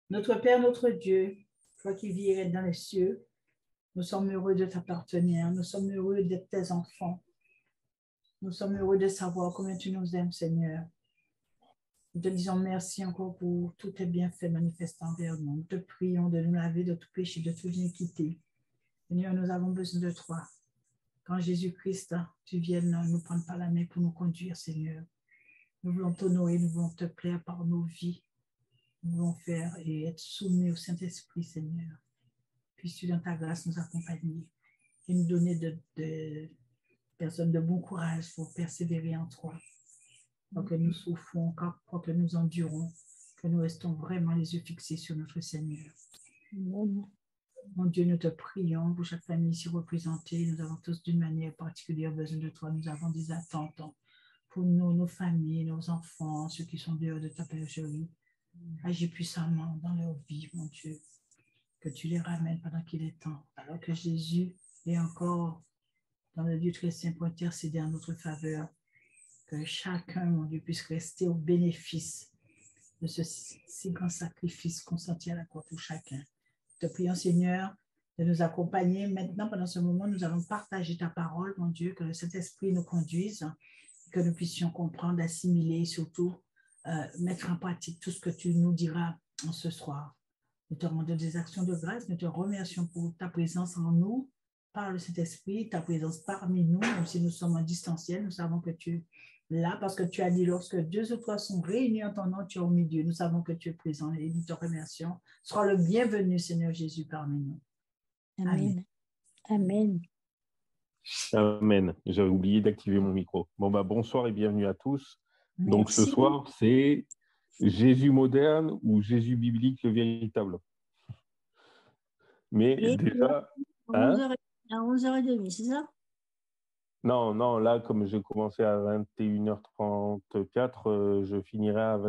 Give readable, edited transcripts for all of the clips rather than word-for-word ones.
Notre Père, notre Dieu, toi qui vis et règnes dans les cieux, nous sommes heureux de t'appartenir. Nous sommes heureux d'être tes enfants. Nous sommes heureux de savoir combien tu nous aimes, Seigneur. Nous te disons merci encore pour tous tes bienfaits manifestés envers nous. Nous te prions de nous laver de tout péché, de toute iniquité. Seigneur, nous avons besoin de toi. Quand Jésus-Christ, tu viennes nous prendre par la main pour nous conduire, Seigneur. Nous voulons t'honorer, nous voulons te plaire par nos vies. Nous voulons faire et être soumis au Saint-Esprit, Seigneur. Puisses-tu dans ta grâce nous accompagner et nous donner de personnes de bon courage pour persévérer en toi. Pour que nous souffrons, pour que nous endurons, que nous restons vraiment les yeux fixés sur notre Seigneur. Amen. Mon Dieu, nous te prions pour chaque famille ici représentée. Nous avons tous d'une manière particulière besoin de toi. Nous avons des attentes pour nous, nos familles, nos enfants, ceux qui sont dehors de ta bergerie. Agis puissamment dans leur vie, mon Dieu. Que tu les ramènes pendant qu'il est temps. Alors que Jésus est encore dans le lieu très saint pour intercéder en notre faveur. Que chacun, mon Dieu, puisse rester au bénéfice de ce si grand sacrifice consenti à la croix pour chacun. Te prions, Seigneur, de nous accompagner. Maintenant, pendant ce moment, nous allons partager ta parole, mon Dieu, que le Saint-Esprit nous conduise, que nous puissions comprendre, assimiler et surtout mettre en pratique tout ce que tu nous diras en ce soir. Nous te rendons des actions de grâce, nous te remercions pour ta présence en nous, par le Saint-Esprit, ta présence parmi nous, même si nous sommes en distanciel, nous savons que tu es là, parce que tu as dit, lorsque deux ou trois sont réunis en ton nom, tu es au milieu. Nous savons que tu es présent et nous te remercions. Sois le bienvenu, Seigneur Jésus, parmi nous. Amen. Amen. Amen. J'avais oublié d'activer mon micro. Bonsoir et bienvenue à tous. Merci. Donc ce soir, c'est Jésus moderne ou Jésus biblique le véritable. Mais Et déjà... à 11h30, c'est ça? Non, là, comme j'ai commencé à 21h34, je finirai à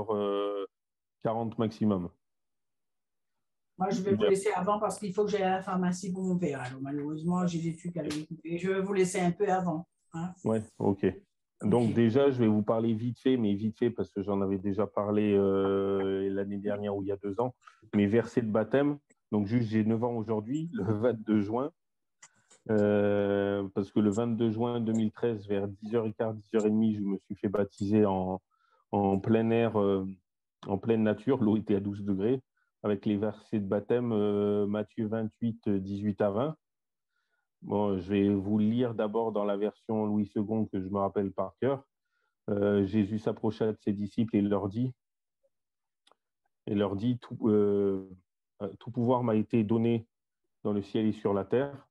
22h40 maximum. Moi, je vais vous laisser avant parce qu'il faut que j'aille à la pharmacie pour mon père. Alors, malheureusement, j'ai des trucs à l'écouter. Je vais vous laisser un peu avant. Hein? Ouais, ok. Donc déjà, je vais vous parler vite fait parce que j'en avais déjà parlé l'année dernière ou il y a 2 ans. Mes versets de baptême. Donc juste, j'ai 9 ans aujourd'hui, le 22 juin. Parce que le 22 juin 2013, vers 10h15, 10h30, je me suis fait baptiser en plein air, en pleine nature. L'eau était à 12 degrés, avec les versets de baptême Matthieu 28, 18 à 20. Bon, je vais vous lire d'abord dans la version Louis II que je me rappelle par cœur. Jésus s'approcha de ses disciples et leur dit, tout pouvoir m'a été donné dans le ciel et sur la terre.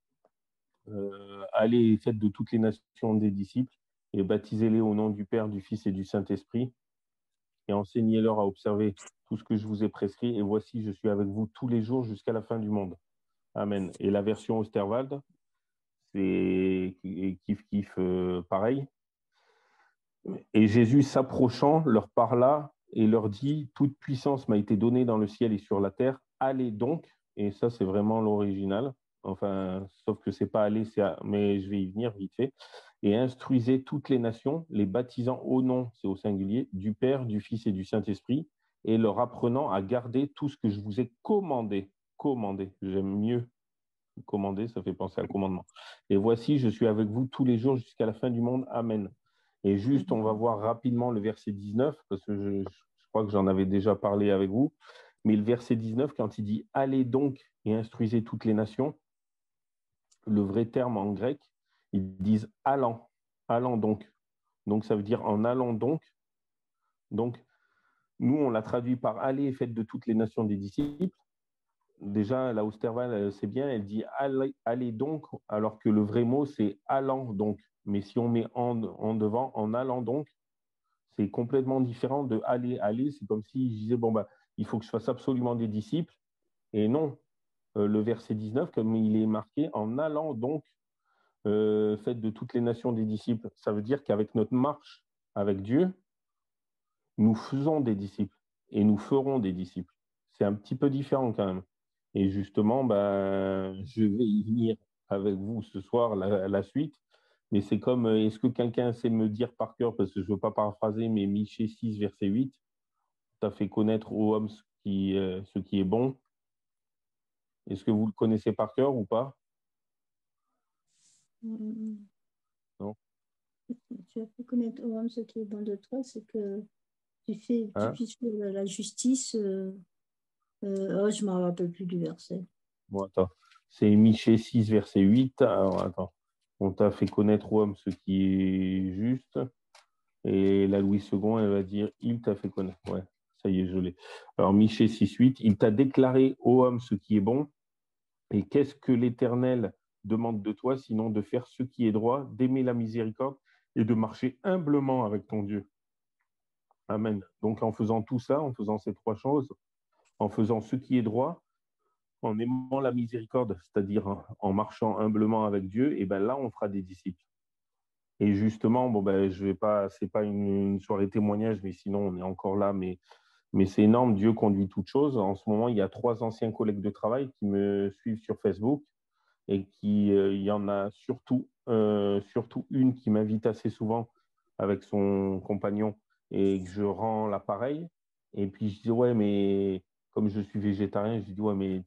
Allez et faites de toutes les nations des disciples et baptisez-les au nom du Père, du Fils et du Saint-Esprit et enseignez-leur à observer tout ce que je vous ai prescrit. Et voici, je suis avec vous tous les jours jusqu'à la fin du monde. Amen. Et la version Osterwald, c'est kiff, pareil. Et Jésus s'approchant leur parla et leur dit, toute puissance m'a été donnée dans le ciel et sur la terre. Allez donc, et ça c'est vraiment l'original. Enfin, sauf que c'est pas aller, mais je vais y venir vite fait. Et instruisez toutes les nations, les baptisant au nom, c'est au singulier, du Père, du Fils et du Saint-Esprit, et leur apprenant à garder tout ce que je vous ai commandé. Commandé, j'aime mieux commander, ça fait penser à commandement. Et voici, je suis avec vous tous les jours jusqu'à la fin du monde. Amen. Et juste, on va voir rapidement le verset 19, parce que je crois que j'en avais déjà parlé avec vous. Mais le verset 19, quand il dit « Allez donc et instruisez toutes les nations », le vrai terme en grec, ils disent « allant »,« allant donc ». Donc, ça veut dire « en allant donc ». Donc, nous, on l'a traduit par « allez et faites de toutes les nations des disciples ». Déjà, la Osterwald, c'est bien, elle dit allez donc, alors que le vrai mot, c'est allant donc. Mais si on met en devant, en allant donc, c'est complètement différent de aller. C'est comme si je disais, il faut que je fasse absolument des disciples. Et non, le verset 19, comme il est marqué, en allant donc, faites de toutes les nations des disciples. Ça veut dire qu'avec notre marche avec Dieu, nous faisons des disciples et nous ferons des disciples. C'est un petit peu différent quand même. Et justement, je vais y venir avec vous ce soir, la suite. Mais c'est comme, est-ce que quelqu'un sait me dire par cœur, parce que je ne veux pas paraphraser, mais Michée 6, verset 8, t'as fait connaître aux hommes ce qui est bon. Est-ce que vous le connaissez par cœur ou pas? Mm. Non. Tu as pu connaître au homme ce qui est bon de toi, c'est que tu Hein? puisses faire la justice. Oh, je ne me rappelle plus du verset. Bon, attends. C'est Michée 6, verset 8. Alors, attends. On t'a fait connaître, ô homme, ce qui est juste. Et la Louis II, elle va dire, il t'a fait connaître. Ouais, ça y est, je l'ai. Alors, Michée 6, 8. Il t'a déclaré, ô homme, ce qui est bon. Et qu'est-ce que l'Éternel demande de toi, sinon de faire ce qui est droit, d'aimer la miséricorde et de marcher humblement avec ton Dieu. Amen. Donc, en faisant tout ça, en faisant ces trois choses, en faisant ce qui est droit, en aimant la miséricorde, c'est-à-dire en marchant humblement avec Dieu, et ben là, on fera des disciples. Et justement, bon ben, je vais pas, c'est pas une soirée témoignage, mais sinon, on est encore là, mais c'est énorme. Dieu conduit toutes choses. En ce moment, il y a 3 anciens collègues de travail qui me suivent sur Facebook et il y en a surtout une qui m'invite assez souvent avec son compagnon et que je rends l'appareil. Et puis je dis, ouais, mais comme je suis végétarien, je dis, ouais, mais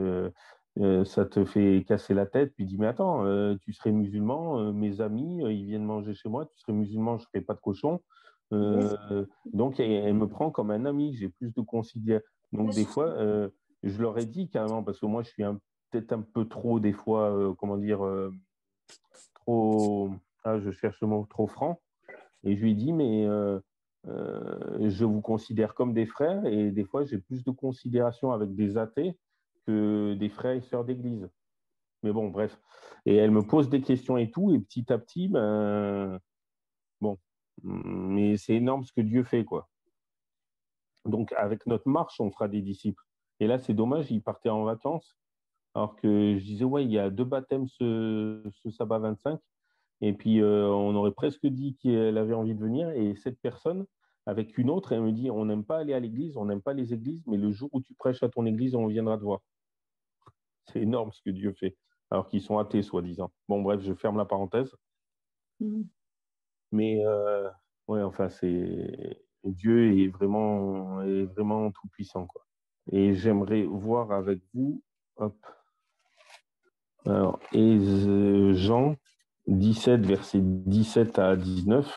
ça te fait casser la tête. Puis il dit, mais attends, tu serais musulman, mes amis, ils viennent manger chez moi, tu serais musulman, je ne ferais pas de cochon. Yes. Donc elle me prend comme un ami, j'ai plus de considération. Donc des fois, je leur ai dit carrément, parce que moi je suis peut-être un peu trop, des fois, comment dire, trop, je cherche le mot, trop franc. Et je lui ai dit, mais je vous considère comme des frères et des fois, j'ai plus de considération avec des athées que des frères et sœurs d'église. Mais bon, bref. Et elle me pose des questions et tout, et petit à petit, ben, bon, mais c'est énorme ce que Dieu fait, quoi. Donc, avec notre marche, on fera des disciples. Et là, c'est dommage, ils partaient en vacances. Alors que je disais, ouais, il y a 2 baptêmes ce sabbat 25. Et puis, on aurait presque dit qu'elle avait envie de venir. Et cette personne, avec une autre, elle me dit, on n'aime pas aller à l'église, on n'aime pas les églises, mais le jour où tu prêches à ton église, on viendra te voir. C'est énorme ce que Dieu fait. Alors qu'ils sont athées, soi-disant. Bon, bref, je ferme la parenthèse. Mm. Mais, ouais, enfin, Dieu est vraiment tout puissant, quoi. Et j'aimerais voir avec vous, hop, alors, et Jean 17, versets 17 à 19.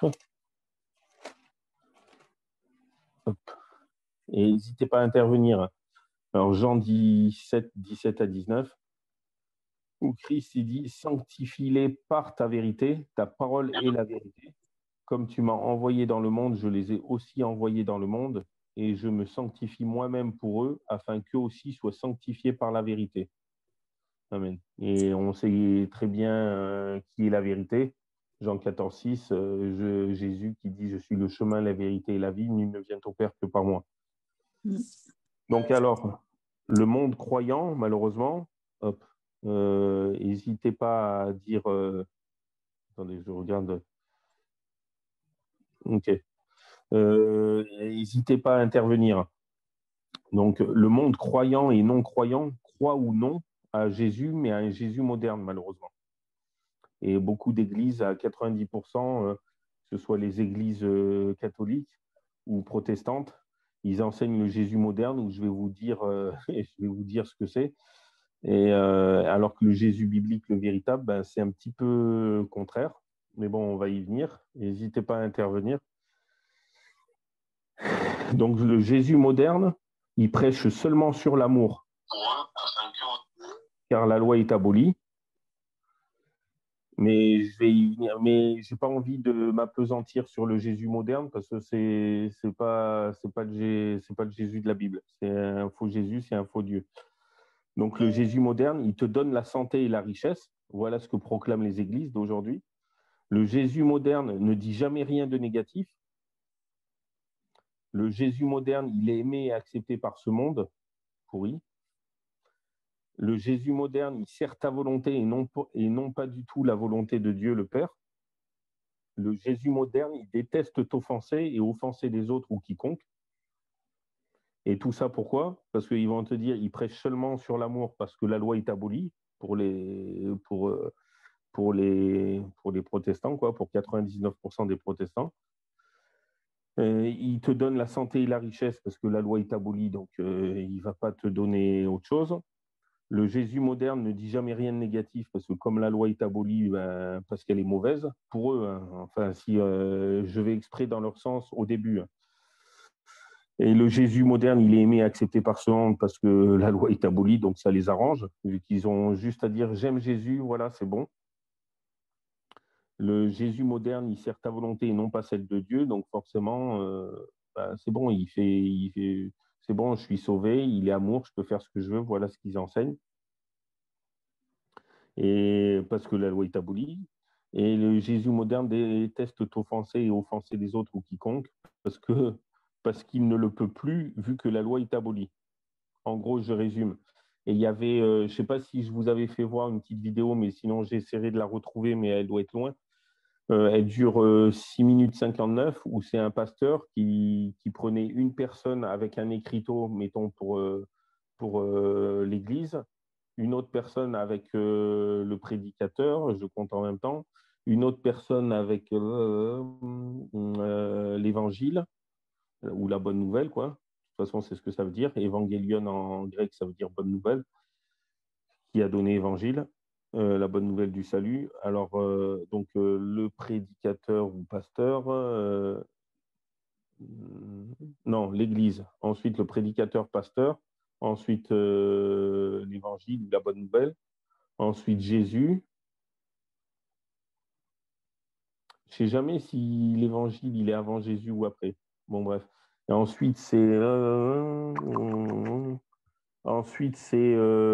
Hop. Et n'hésitez pas à intervenir. Alors, Jean 17, 17 à 19, où Christ il dit, sanctifie-les par ta vérité, ta parole est la vérité. Comme tu m'as envoyé dans le monde, je les ai aussi envoyés dans le monde, et je me sanctifie moi-même pour eux, afin qu'eux aussi soient sanctifiés par la vérité. Amen. Et on sait très bien qui est la vérité. Jean 14, 6, Jésus qui dit, je suis le chemin, la vérité et la vie, nul ne vient au Père que par moi. Mm. Donc alors, le monde croyant, malheureusement, hop, n'hésitez pas à dire, attendez, je regarde, ok, n'hésitez pas à intervenir. Donc, le monde croyant et non croyant croit ou non à Jésus, mais à un Jésus moderne, malheureusement. Et beaucoup d'églises, à 90%, que ce soit les églises catholiques ou protestantes, ils enseignent le Jésus moderne, où je vais vous dire, je vais vous dire ce que c'est. Et alors que le Jésus biblique, le véritable, ben, c'est un petit peu contraire. Mais bon, on va y venir. N'hésitez pas à intervenir. Donc, le Jésus moderne, il prêche seulement sur l'amour, car la loi est abolie. Mais je vais y venir. Mais j'ai pas envie de m'appesantir sur le Jésus moderne parce que c'est pas le Jésus de la Bible. C'est un faux Jésus, c'est un faux Dieu. Donc le Jésus moderne, il te donne la santé et la richesse. Voilà ce que proclament les églises d'aujourd'hui. Le Jésus moderne ne dit jamais rien de négatif. Le Jésus moderne, il est aimé et accepté par ce monde pourri. Le Jésus moderne, il sert ta volonté et non pas du tout la volonté de Dieu le Père. Le Jésus moderne, il déteste t'offenser et offenser les autres ou quiconque. Et tout ça, pourquoi? Parce qu'ils vont te dire, ils prêchent seulement sur l'amour parce que la loi est abolie pour les protestants, quoi, pour 99% des protestants. Il te donne la santé et la richesse parce que la loi est abolie, donc il ne va pas te donner autre chose. Le Jésus moderne ne dit jamais rien de négatif parce que comme la loi est abolie, ben, parce qu'elle est mauvaise, pour eux, hein, enfin si je vais exprès dans leur sens au début. Hein. Et le Jésus moderne, il est aimé et accepté par ce monde parce que la loi est abolie, donc ça les arrange, vu qu'ils ont juste à dire j'aime Jésus, voilà, c'est bon. Le Jésus moderne, il sert ta volonté et non pas celle de Dieu, donc forcément, ben, c'est bon, c'est bon, je suis sauvé, il est amour, je peux faire ce que je veux, voilà ce qu'ils enseignent. Et parce que la loi est abolie. Et le Jésus moderne déteste t'offenser et offenser les autres ou quiconque parce qu'il ne le peut plus vu que la loi est abolie. En gros, je résume. Et il y avait, je ne sais pas si je vous avais fait voir une petite vidéo, mais sinon j'essaierai de la retrouver, mais elle doit être loin. Elle dure 6 minutes 59, où c'est un pasteur qui prenait une personne avec un écriteau, mettons, pour l'église, une autre personne avec le prédicateur, je compte en même temps, une autre personne avec l'évangile, ou la bonne nouvelle, quoi. De toute façon, c'est ce que ça veut dire. Évangélion en grec, ça veut dire bonne nouvelle, qui a donné évangile, la bonne nouvelle du salut. Alors, donc, le prédicateur ou pasteur, non, l'église. Ensuite, le prédicateur, pasteur. Ensuite, l'évangile ou la bonne nouvelle. Ensuite, Jésus. Je ne sais jamais si l'évangile, il est avant Jésus ou après. Bon, bref. Et ensuite, c'est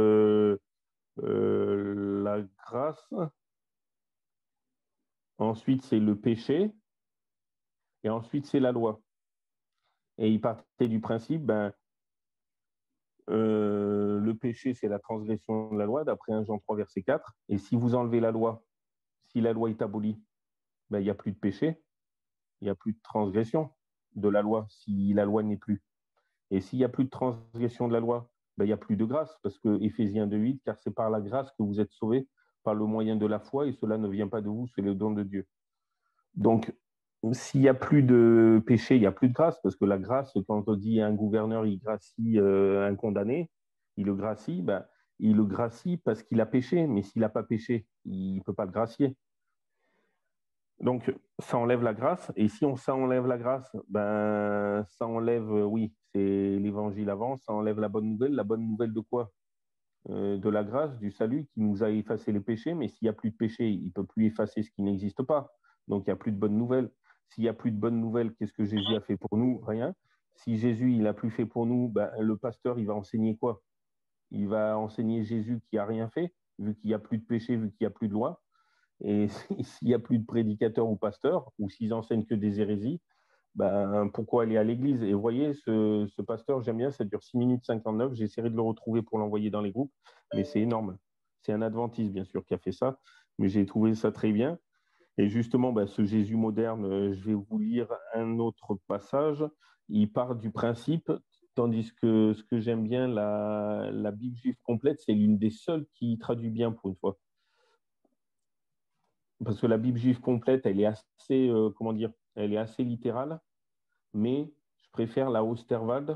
la grâce. Ensuite, c'est le péché. Et ensuite, c'est la loi. Et il partait du principe, ben, le péché, c'est la transgression de la loi, d'après 1 Jean 3, verset 4. Et si vous enlevez la loi, si la loi est abolie, ben, il n'y a plus de péché, il n'y a plus de transgression de la loi, si la loi n'est plus. Et s'il n'y a plus de transgression de la loi, ben, il n'y a plus de grâce, parce que Éphésiens 2,8, car c'est par la grâce que vous êtes sauvés, par le moyen de la foi, et cela ne vient pas de vous, c'est le don de Dieu. Donc, s'il n'y a plus de péché, il n'y a plus de grâce, parce que la grâce, quand on dit un gouverneur, il gracie un condamné, il le gracie, ben, il le gracie parce qu'il a péché, mais s'il n'a pas péché, il ne peut pas le gracier. Donc, ça enlève la grâce, et si ça enlève la grâce, ben, ça enlève, oui, c'est l'évangile avant, ça enlève la bonne nouvelle de quoi? De la grâce, du salut, qui nous a effacé les péchés, mais s'il n'y a plus de péché, il ne peut plus effacer ce qui n'existe pas. Donc, il n'y a plus de bonne nouvelle. S'il n'y a plus de bonne nouvelle, qu'est-ce que Jésus a fait pour nous? Rien. Si Jésus, il n'a plus fait pour nous, ben, le pasteur, il va enseigner quoi? Il va enseigner Jésus qui n'a rien fait, vu qu'il n'y a plus de péché, vu qu'il n'y a plus de loi. Et s'il n'y a plus de prédicateurs ou pasteurs, ou s'ils enseignent que des hérésies, ben, pourquoi aller à l'église? Et vous voyez, ce pasteur, j'aime bien, ça dure 6 minutes 59. J'essaierai de le retrouver pour l'envoyer dans les groupes, mais c'est énorme. C'est un adventiste, bien sûr, qui a fait ça, mais j'ai trouvé ça très bien. Et justement, ben, ce Jésus moderne, je vais vous lire un autre passage. Il part du principe, tandis que ce que j'aime bien, la Bible juive complète, c'est l'une des seules qui traduit bien pour une fois. Parce que la Bible juive complète, elle est assez, comment dire, elle est assez littérale, mais je préfère la Osterwald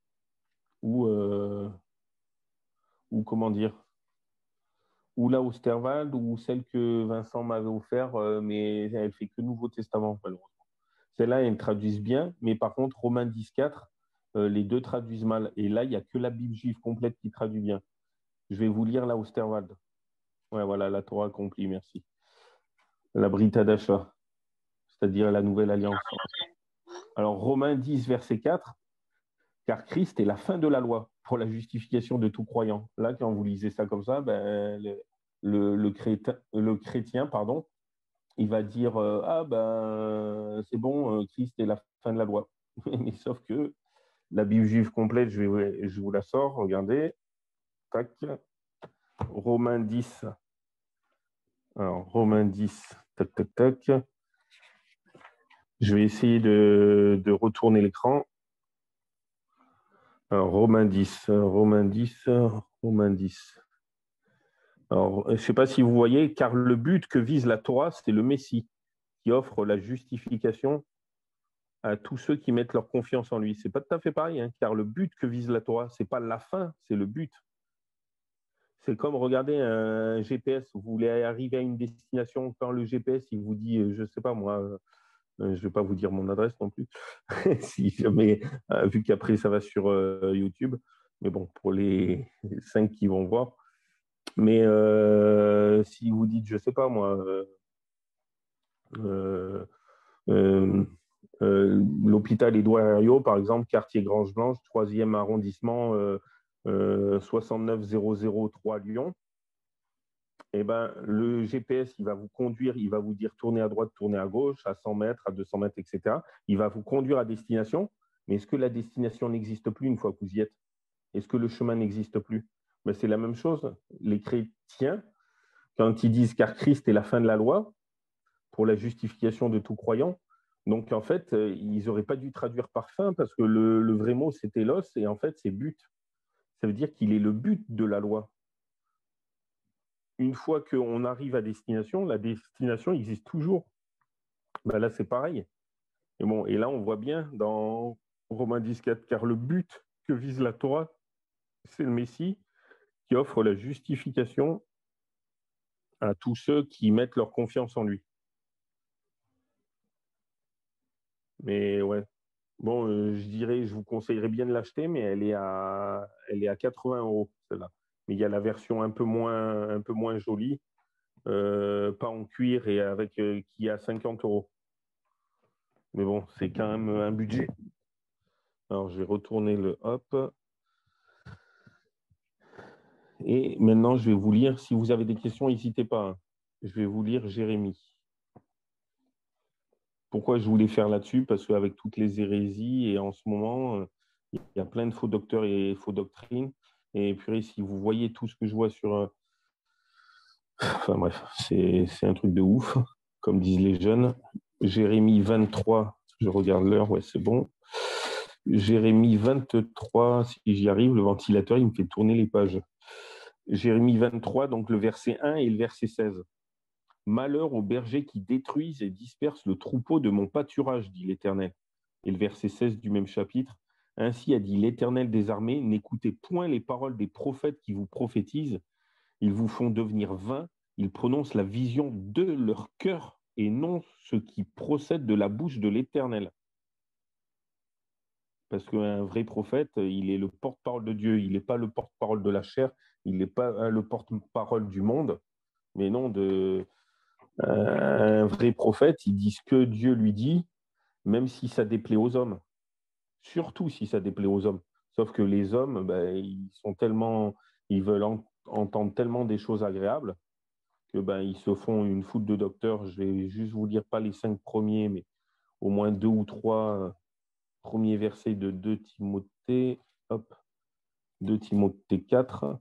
ou comment dire, ou la Osterwald ou celle que Vincent m'avait offert, mais elle fait que Nouveau Testament, malheureusement. Celle-là, elles traduisent bien, mais par contre, Romains 10,4, les deux traduisent mal. Et là, il n'y a que la Bible juive complète qui traduit bien. Je vais vous lire la Osterwald. Ouais, voilà, la Torah accomplie, merci. La Brita d'achat, c'est-à-dire la Nouvelle Alliance. Alors, Romains 10, verset 4, car Christ est la fin de la loi pour la justification de tout croyant. Là, quand vous lisez ça comme ça, ben, le chrétien, pardon, il va dire ah ben c'est bon, Christ est la fin de la loi. Mais sauf que la Bible juive complète, je vous la sors, regardez. Tac. Romains 10. Alors, Romains 10, tac, tac, tac. Je vais essayer de retourner l'écran. Alors, Romains 10, Romains 10, Romains 10. Alors, je ne sais pas si vous voyez, car le but que vise la Torah, c'est le Messie, qui offre la justification à tous ceux qui mettent leur confiance en lui. C'est pas tout à fait pareil, hein, car le but que vise la Torah, c'est pas la fin, c'est le but. C'est comme regarder un GPS. Vous voulez arriver à une destination, quand le GPS il vous dit, je sais pas moi, je ne vais pas vous dire mon adresse non plus, si jamais, vu qu'après ça va sur YouTube. Mais bon, pour les 5 qui vont voir. Mais si vous dites, je ne sais pas moi, euh, euh, l'hôpital Édouard Herriot, par exemple, quartier Grange-Blanche, 3e arrondissement, 69003 Lyon, eh ben, le GPS, il va vous conduire, il va vous dire tournez à droite, tournez à gauche, à 100 mètres, à 200 mètres, etc. Il va vous conduire à destination. Mais est-ce que la destination n'existe plus une fois que vous y êtes? Est-ce que le chemin n'existe plus? Ben, c'est la même chose. Les chrétiens, quand ils disent car Christ est la fin de la loi pour la justification de tout croyant, donc en fait, ils n'auraient pas dû traduire par fin parce que le vrai mot, c'est télos, et en fait, c'est but. Ça veut dire qu'il est le but de la loi. Une fois qu'on arrive à destination, la destination existe toujours. Ben là, c'est pareil. Et, bon, et là, on voit bien dans Romains 10,4, car le but que vise la Torah, c'est le Messie qui offre la justification à tous ceux qui mettent leur confiance en lui. Mais ouais, bon, je vous conseillerais bien de l'acheter, mais elle est à 80 euros, celle-là. Mais il y a la version un peu moins jolie, pas en cuir et qui est à 50 euros. Mais bon, c'est quand même un budget. Alors, je vais retourner le hop. Et maintenant, je vais vous lire. Si vous avez des questions, n'hésitez pas, hein. Je vais vous lire Jérémie. Pourquoi je voulais faire là-dessus? Parce qu'avec toutes les hérésies, et en ce moment, il y a plein de faux docteurs et faux doctrines. Et puis, si vous voyez tout ce que je vois sur... Enfin bref, c'est un truc de ouf, comme disent les jeunes. Jérémie 23, je regarde l'heure, ouais, c'est bon. Jérémie 23, si j'y arrive, le ventilateur, il me fait tourner les pages. Jérémie 23, donc le verset 1 et le verset 16. Malheur aux bergers qui détruisent et dispersent le troupeau de mon pâturage, dit l'Éternel. Et le verset 16 du même chapitre. Ainsi a dit l'Éternel des armées, n'écoutez point les paroles des prophètes qui vous prophétisent. Ils vous font devenir vains, ils prononcent la vision de leur cœur et non ce qui procède de la bouche de l'Éternel. Parce qu'un vrai prophète, il est le porte-parole de Dieu, il n'est pas le porte-parole de la chair, il n'est pas le porte-parole du monde, mais non un vrai prophète, il dit ce que Dieu lui dit, même si ça déplaît aux hommes. Surtout si ça déplaît aux hommes. Sauf que les hommes, ben, ils veulent entendre tellement des choses agréables que ben, ils se font une foule de docteurs. Je vais juste vous lire pas les 5 premiers, mais au moins 2 ou 3 premiers versets de 2 Timothée. Hop, 2 Timothée 4.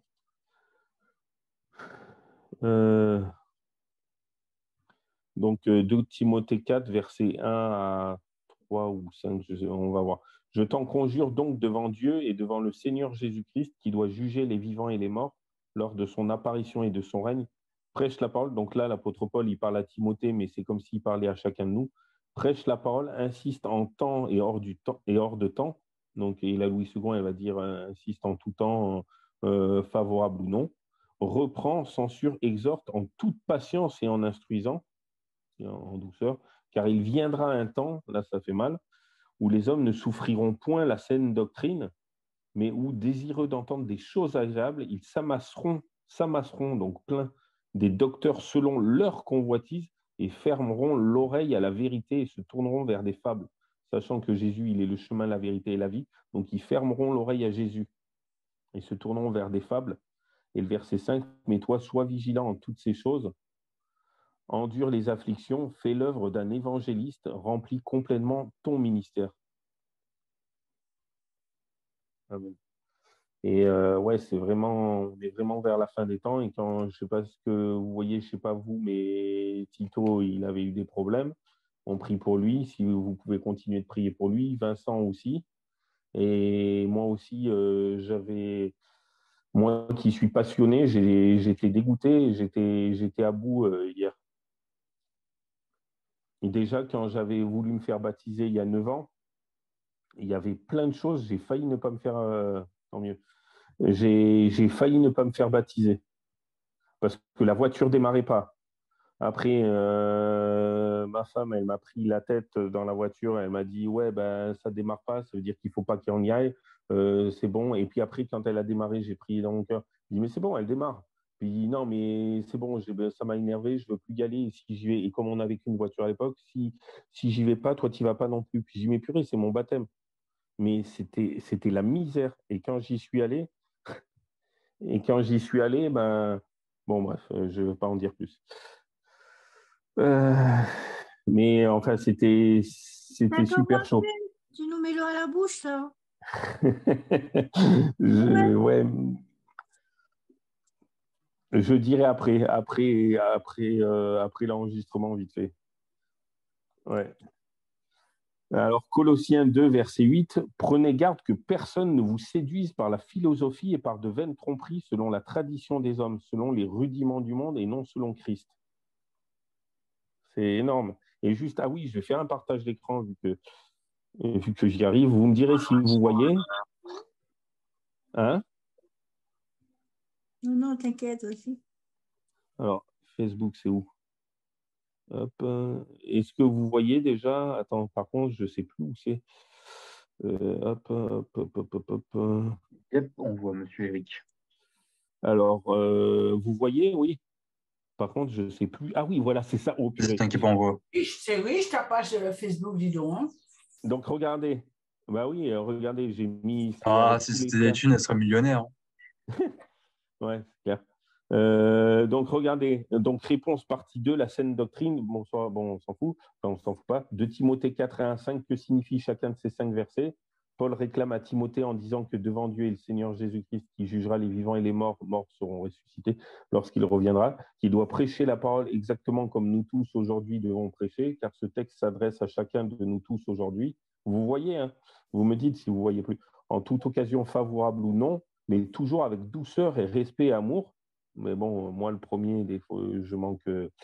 Donc 2 Timothée 4, versets 1 à 3 ou 5, on va voir. Je t'en conjure donc devant Dieu et devant le Seigneur Jésus-Christ qui doit juger les vivants et les morts lors de son apparition et de son règne. Prêche la parole. Donc là, l'apôtre Paul, il parle à Timothée, mais c'est comme s'il parlait à chacun de nous. Prêche la parole, insiste en temps et hors de temps. Donc, et la Louis II, elle va dire insiste en tout temps, favorable ou non. Reprend, censure, exhorte en toute patience et en instruisant, en douceur, car il viendra un temps, là ça fait mal, où les hommes ne souffriront point la saine doctrine, mais où, désireux d'entendre des choses agréables, ils s'amasseront donc plein des docteurs selon leur convoitise et fermeront l'oreille à la vérité et se tourneront vers des fables, sachant que Jésus, il est le chemin, la vérité et la vie. Donc ils fermeront l'oreille à Jésus et se tourneront vers des fables. Et le verset 5, mais toi, sois vigilant en toutes ces choses, endure les afflictions, fais l'œuvre d'un évangéliste, remplis complètement ton ministère. Amen. Et ouais, on est vraiment vers la fin des temps. Et quand, je sais pas ce que vous voyez, je sais pas vous, mais Tito, il avait eu des problèmes. On prie pour lui. Si vous pouvez continuer de prier pour lui, Vincent aussi. Et moi aussi, moi qui suis passionné, j'étais dégoûté, j'étais à bout hier. Et déjà, quand j'avais voulu me faire baptiser il y a 9 ans, il y avait plein de choses. J'ai failli ne pas me faire, tant mieux, j'ai failli ne pas me faire baptiser parce que la voiture démarrait pas. Après, ma femme, elle m'a pris la tête dans la voiture. Elle m'a dit, ouais, ben, ça démarre pas. Ça veut dire qu'il faut pas qu'on y aille. C'est bon. Et puis après, quand elle a démarré, j'ai pris dans mon cœur. Je dis, mais c'est bon, elle démarre. Puis il dit, non, mais c'est bon, ça m'a énervé. Je veux plus y aller. Et si j'y vais, et comme on n'avait qu'une voiture à l'époque, si j'y vais pas, toi, tu vas pas non plus. Puis j'ai dit, mais purée, c'est mon baptême. Mais c'était la misère. Et quand j'y suis allé, ben, bon, bref, je ne veux pas en dire plus. Euh, mais enfin, c'était Mais super comment chaud. tu nous mets l'eau à la bouche, ça? Ouais, je dirais après l'enregistrement, vite fait. Ouais. Alors, Colossiens 2, verset 8, prenez garde que personne ne vous séduise par la philosophie et par de vaines tromperies selon la tradition des hommes, selon les rudiments du monde et non selon Christ. C'est énorme. Et juste, ah oui, je vais faire un partage d'écran vu que j'y arrive. Vous me direz si vous voyez. Hein? Non, non, t'inquiète aussi. Alors, Facebook, c'est où? Hop. Est-ce que vous voyez déjà? Attends, par contre, je ne sais plus où c'est. Hop, hop, hop, hop, hop, hop. Yep, on voit Monsieur Eric. Alors, vous voyez, oui. Par contre, je ne sais plus. Ah oui, voilà, c'est ça. Oh, purée. T'inquiète pas, on voit. C'est riche ta page de Facebook, dis donc. Hein. Donc, regardez. Bah oui, regardez, j'ai mis. Ah, avec si tous les c'était des frères. thunes, elle serait millionnaire. Ouais, c'est clair. Donc, regardez. Donc, réponse partie 2, la saine doctrine. Bon, on s'en fout. Enfin, on s'en fout pas. De Timothée 4 et 1, 5, que signifie chacun de ces 5 versets? Paul réclame à Timothée en disant que devant Dieu et le Seigneur Jésus-Christ, qui jugera les vivants et les morts, morts seront ressuscités lorsqu'il reviendra, qu'il doit prêcher la parole exactement comme nous tous aujourd'hui devons prêcher, car ce texte s'adresse à chacun de nous tous aujourd'hui. Vous voyez, hein, vous me dites si vous ne voyez plus. En toute occasion favorable ou non, mais toujours avec douceur et respect et amour. Mais bon, moi, le premier, des fois, je manque.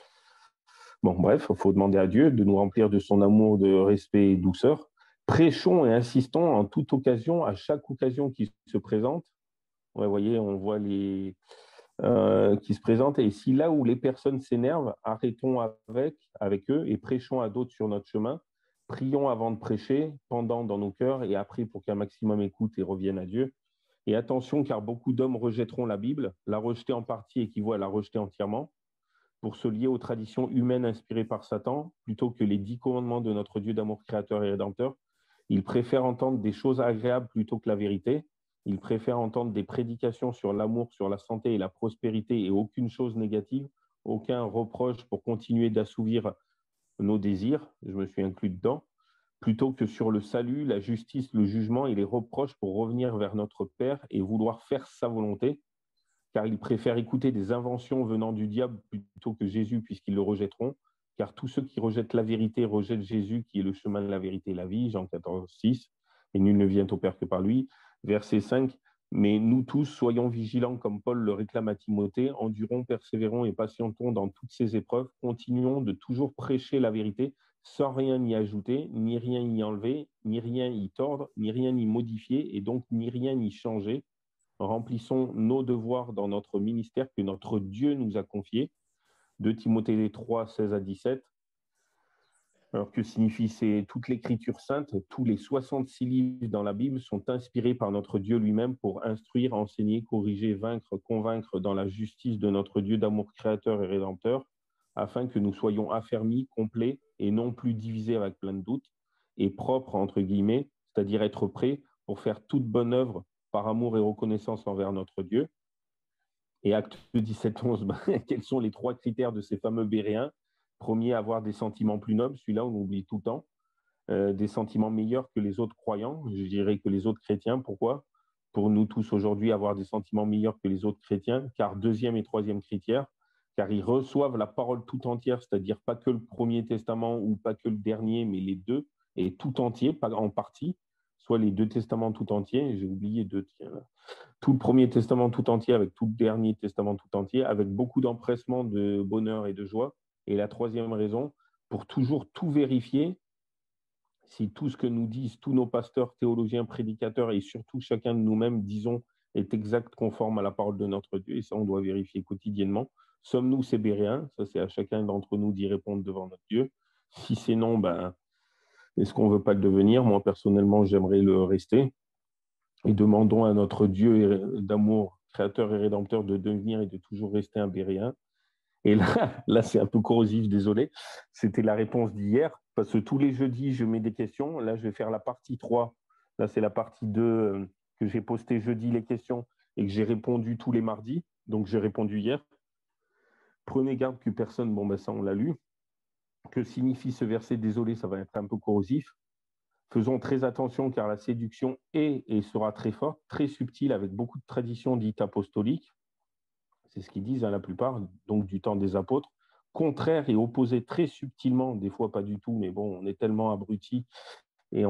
Bon, bref, il faut demander à Dieu de nous remplir de son amour, de respect et douceur. Prêchons et insistons en toute occasion, à chaque occasion qui se présente. Ouais, vous voyez, on voit les qui se présentent. Et si là où les personnes s'énervent, arrêtons avec eux et prêchons à d'autres sur notre chemin. Prions avant de prêcher, pendant dans nos cœurs et après pour qu'un maximum écoute et revienne à Dieu. Et attention, car beaucoup d'hommes rejetteront la Bible, la rejeter en partie équivaut à la rejeter entièrement, pour se lier aux traditions humaines inspirées par Satan, plutôt que les 10 commandements de notre Dieu d'amour créateur et rédempteur. Ils préfèrent entendre des choses agréables plutôt que la vérité. Ils préfèrent entendre des prédications sur l'amour, sur la santé et la prospérité et aucune chose négative, aucun reproche pour continuer d'assouvir nos désirs, je me suis inclus dedans, plutôt que sur le salut, la justice, le jugement et les reproches pour revenir vers notre Père et vouloir faire sa volonté, car ils préfèrent écouter des inventions venant du diable plutôt que Jésus, puisqu'ils le rejetteront, car tous ceux qui rejettent la vérité rejettent Jésus, qui est le chemin de la vérité et la vie, Jean 14, 6, et nul ne vient au Père que par lui. Verset 5, mais nous tous, soyons vigilants comme Paul le réclame à Timothée, endurons, persévérons et patientons dans toutes ces épreuves, continuons de toujours prêcher la vérité, sans rien y ajouter, ni rien y enlever, ni rien y tordre, ni rien y modifier, et donc ni rien y changer. Remplissons nos devoirs dans notre ministère que notre Dieu nous a confié. 2 Timothée 3, 16 à 17. Alors que signifie c'est toute l'écriture sainte, tous les 66 livres dans la Bible sont inspirés par notre Dieu lui-même pour instruire, enseigner, corriger, vaincre, convaincre dans la justice de notre Dieu d'amour créateur et rédempteur, afin que nous soyons affermis, complets et non plus divisés avec plein de doutes, et propres, entre guillemets, c'est-à-dire être prêts pour faire toute bonne œuvre par amour et reconnaissance envers notre Dieu. Et acte 17, 11, quels sont les 3 critères de ces fameux Béréens? Premier, avoir des sentiments plus nobles, celui-là on oublie tout le temps, des sentiments meilleurs que les autres croyants, je dirais que les autres chrétiens. Pourquoi? Pour nous tous aujourd'hui, avoir des sentiments meilleurs que les autres chrétiens, car deuxième et troisième critère, car ils reçoivent la parole tout entière, c'est-à-dire pas que le Premier Testament ou pas que le dernier, mais les deux, et tout entier, pas en partie, soit les 2 testaments tout entiers, j'ai oublié 2, tiens, là. Tout le Premier Testament tout entier avec tout le Dernier Testament tout entier, avec beaucoup d'empressement, de bonheur et de joie. Et la troisième raison, pour toujours tout vérifier, si tout ce que nous disent tous nos pasteurs, théologiens, prédicateurs et surtout chacun de nous-mêmes, disons, est exact, conforme à la parole de notre Dieu, et ça, on doit vérifier quotidiennement. Sommes-nous ces Béréens? Ça, c'est à chacun d'entre nous d'y répondre devant notre Dieu. Si c'est non, ben, est-ce qu'on ne veut pas le devenir? Moi, personnellement, j'aimerais le rester. Et demandons à notre Dieu d'amour, créateur et rédempteur, de devenir et de toujours rester un Béréen. Et là c'est un peu corrosif, désolé. C'était la réponse d'hier, parce que tous les jeudis, je mets des questions. Là, je vais faire la partie 3. Là, c'est la partie 2 que j'ai posté jeudi les questions et que j'ai répondu tous les mardis. Donc, j'ai répondu hier. Prenez garde que personne, bon, ben ça, on l'a lu. Que signifie ce verset? Désolé, ça va être un peu corrosif. Faisons très attention car la séduction est et sera très forte, très subtile, avec beaucoup de traditions dites apostoliques. C'est ce qu'ils disent, hein, la plupart, donc du temps des apôtres, contraire et opposé très subtilement, des fois pas du tout, mais bon, on est tellement abrutis et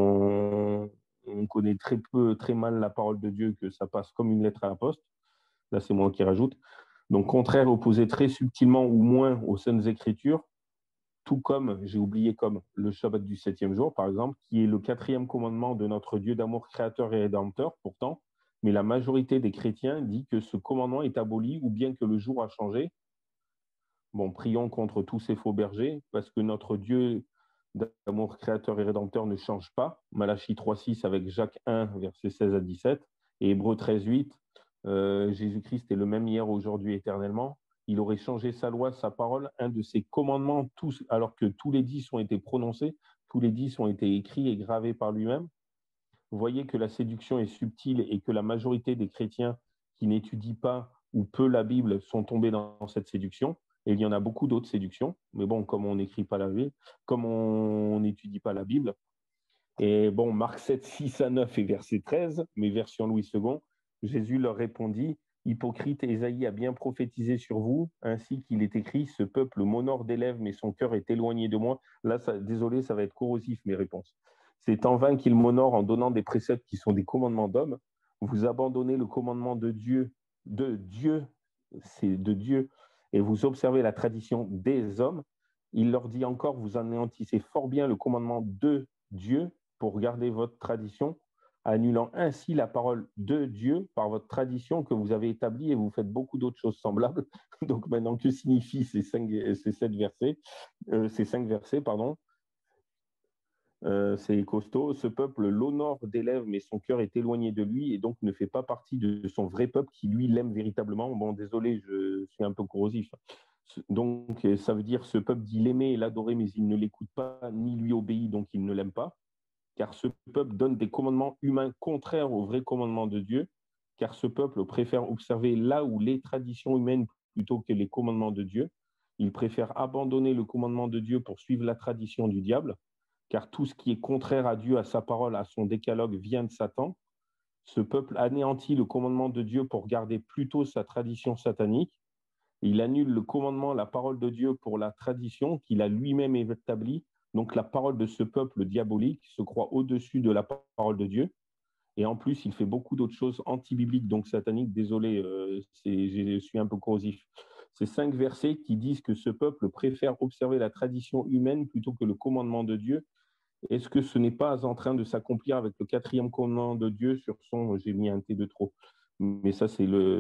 on connaît très peu, très mal la parole de Dieu que ça passe comme une lettre à la poste. Là, c'est moi qui rajoute. Donc, contraire et opposé très subtilement ou moins aux Saintes Écritures, tout comme, j'ai oublié comme, le Shabbat du 7e jour, par exemple, qui est le 4e commandement de notre Dieu d'amour créateur et rédempteur, pourtant, mais la majorité des chrétiens dit que ce commandement est aboli ou bien que le jour a changé. Bon, prions contre tous ces faux bergers, parce que notre Dieu d'amour créateur et rédempteur ne change pas. Malachie 3,6 avec Jacques 1, versets 16 à 17, et Hébreux 13,8, Jésus-Christ est le même hier, aujourd'hui, éternellement. Il aurait changé sa loi, sa parole, un de ses commandements, tous, alors que tous les 10 ont été prononcés, tous les 10 ont été écrits et gravés par lui-même. Vous voyez que la séduction est subtile et que la majorité des chrétiens qui n'étudient pas ou peu la Bible sont tombés dans cette séduction. Et il y en a beaucoup d'autres séductions, mais bon, comme on n'écrit pas la Bible, comme on n'étudie pas la Bible. Et bon, Marc 7, 6 à 9 et verset 13, mais version Louis II, Jésus leur répondit, Hypocrite, Ésaïe a bien prophétisé sur vous, ainsi qu'il est écrit, ce peuple m'honore des lèvres, mais son cœur est éloigné de moi. Là, désolé, ça va être corrosif, mes réponses. C'est en vain qu'il m'honore en donnant des préceptes qui sont des commandements d'hommes. Vous abandonnez le commandement de Dieu, c'est de Dieu, et vous observez la tradition des hommes. Il leur dit encore, vous anéantissez fort bien le commandement de Dieu pour garder votre tradition, annulant ainsi la parole de Dieu par votre tradition que vous avez établie et vous faites beaucoup d'autres choses semblables. Donc maintenant, que signifient ces cinq versets, pardon. C'est costaud. Ce peuple l'honore d'élève, mais son cœur est éloigné de lui et donc ne fait pas partie de son vrai peuple qui, lui, l'aime véritablement. Bon, désolé, je suis un peu corrosif. Donc, ça veut dire ce peuple dit l'aimer et l'adorer, mais il ne l'écoute pas ni lui obéit, donc il ne l'aime pas. Car ce peuple donne des commandements humains contraires aux vrais commandements de Dieu, car ce peuple préfère observer là où les traditions humaines plutôt que les commandements de Dieu. Il préfère abandonner le commandement de Dieu pour suivre la tradition du diable, car tout ce qui est contraire à Dieu, à sa parole, à son décalogue vient de Satan. Ce peuple anéantit le commandement de Dieu pour garder plutôt sa tradition satanique. Il annule le commandement, la parole de Dieu pour la tradition qu'il a lui-même établie. Donc la parole de ce peuple diabolique se croit au-dessus de la parole de Dieu. Et en plus, il fait beaucoup d'autres choses anti-bibliques, donc sataniques. Désolé, je suis un peu corrosif. Ces 5 versets qui disent que ce peuple préfère observer la tradition humaine plutôt que le commandement de Dieu. Est-ce que ce n'est pas en train de s'accomplir avec le 4e commandement de Dieu sur son... J'ai mis un T de trop. Mais ça,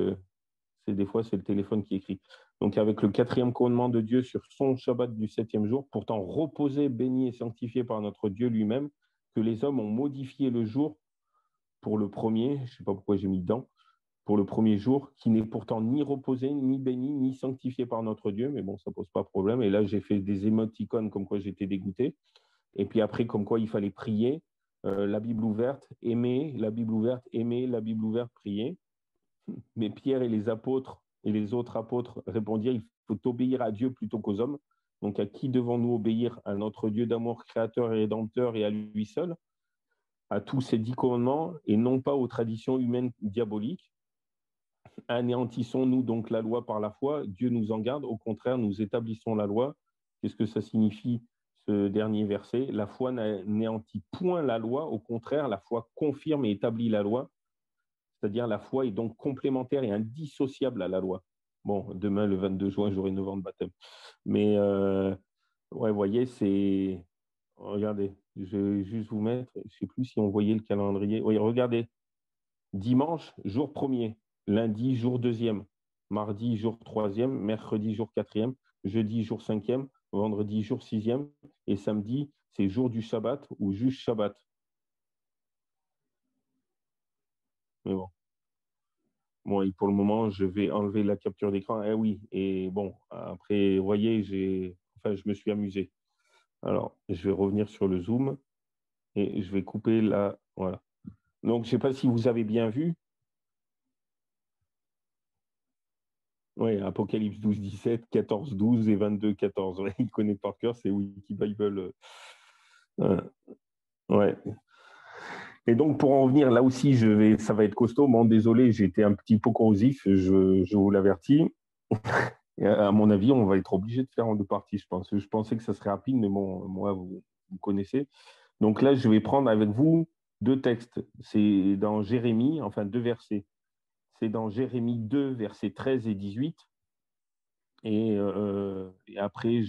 des fois, c'est le téléphone qui écrit. Donc, avec le 4e commandement de Dieu sur son Shabbat du 7e jour, pourtant reposé, béni et sanctifié par notre Dieu lui-même, que les hommes ont modifié le jour pour le premier, je ne sais pas pourquoi j'ai mis dedans, pour le premier jour, qui n'est pourtant ni reposé, ni béni, ni sanctifié par notre Dieu, mais bon, ça ne pose pas de problème. Et là, j'ai fait des émoticônes comme quoi j'étais dégoûté. Et puis après, comme quoi il fallait prier, la Bible ouverte, aimer, la Bible ouverte, aimer, la Bible ouverte, prier. Mais Pierre et les apôtres et les autres apôtres répondirent, il faut obéir à Dieu plutôt qu'aux hommes. Donc à qui devons-nous obéir? À notre Dieu d'amour créateur et rédempteur et à lui seul, à tous ces 10 commandements et non pas aux traditions humaines diaboliques. Anéantissons-nous donc la loi par la foi? Dieu nous en garde. Au contraire, nous établissons la loi. Qu'est-ce que ça signifie, ce dernier verset? La foi n'anéantit point la loi. Au contraire, la foi confirme et établit la loi. C'est-à-dire la foi est donc complémentaire et indissociable à la loi. Bon, demain, le 22 juin, j'aurai 9 ans de baptême. Mais, ouais, vous voyez, c'est... regardez, je vais juste vous mettre, je ne sais plus si on voyait le calendrier. Oui, regardez, dimanche, jour premier, lundi, jour deuxième, mardi, jour troisième, mercredi, jour quatrième, jeudi, jour cinquième, vendredi, jour sixième, et samedi, c'est jour du Shabbat ou juste Shabbat. Mais bon. Bon, et pour le moment, je vais enlever la capture d'écran. Eh oui, et bon, après, vous voyez, je me suis amusé. Alors, je vais revenir sur le Zoom et je vais couper là. Voilà. Donc, je ne sais pas si vous avez bien vu. Oui, Apocalypse 12, 17, 14, 12 et 22, 14. Ouais, il connaît par cœur, c'est Wiki Bible. Ouais. Et donc, pour en revenir, là aussi, ça va être costaud. Bon, désolé, j'ai été un petit peu corrosif, je vous l'avertis. Et à mon avis, on va être obligé de faire en deux parties, je pense. Je pensais que ça serait rapide, mais bon, moi, vous connaissez. Donc là, je vais prendre avec vous deux textes. C'est dans Jérémie, enfin deux versets. C'est dans Jérémie 2, versets 13 et 18. Et après,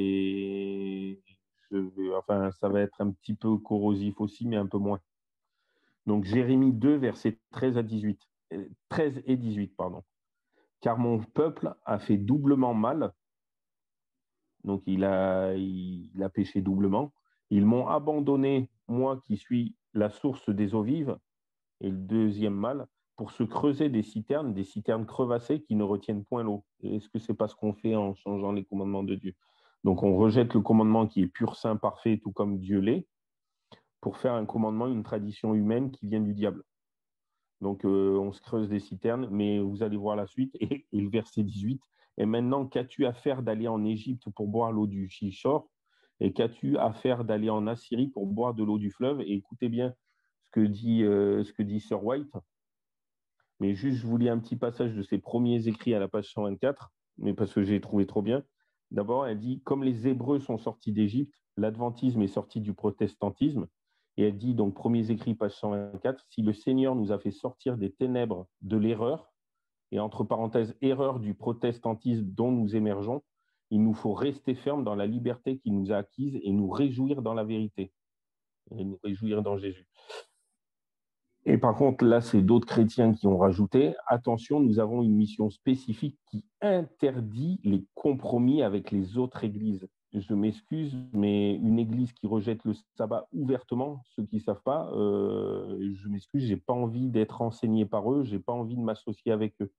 enfin, ça va être un petit peu corrosif aussi, mais un peu moins. Donc Jérémie 2, versets 13 à 18. 13 et 18, pardon. Car mon peuple a fait doublement mal. Donc il a péché doublement. Ils m'ont abandonné, moi qui suis la source des eaux vives, et le deuxième mal, pour se creuser des citernes crevassées qui ne retiennent point l'eau. Est-ce que c'est pas ce qu'on fait en changeant les commandements de Dieu? Donc on rejette le commandement qui est pur, saint, parfait, tout comme Dieu l'est, pour faire un commandement, une tradition humaine qui vient du diable. Donc on se creuse des citernes, mais vous allez voir la suite, et le verset 18, et maintenant, qu'as-tu à faire d'aller en Égypte pour boire l'eau du Chichor? Et qu'as-tu à faire d'aller en Assyrie pour boire de l'eau du fleuve? Et écoutez bien ce que dit Sir White. Mais juste, je vous lis un petit passage de ses premiers écrits à la page 124, mais parce que j'ai trouvé trop bien. D'abord, elle dit, comme les Hébreux sont sortis d'Égypte, l'adventisme est sorti du protestantisme. Et elle dit, donc, premiers écrits, page 124, si le Seigneur nous a fait sortir des ténèbres de l'erreur, et entre parenthèses, erreur du protestantisme dont nous émergeons, il nous faut rester ferme dans la liberté qu'il nous a acquise et nous réjouir dans la vérité, et nous réjouir dans Jésus. Et par contre, là, c'est d'autres chrétiens qui ont rajouté, attention, nous avons une mission spécifique qui interdit les compromis avec les autres églises. Je m'excuse, mais une église qui rejette le sabbat ouvertement, ceux qui ne savent pas, je m'excuse, je n'ai pas envie d'être enseigné par eux, je n'ai pas envie de m'associer avec eux.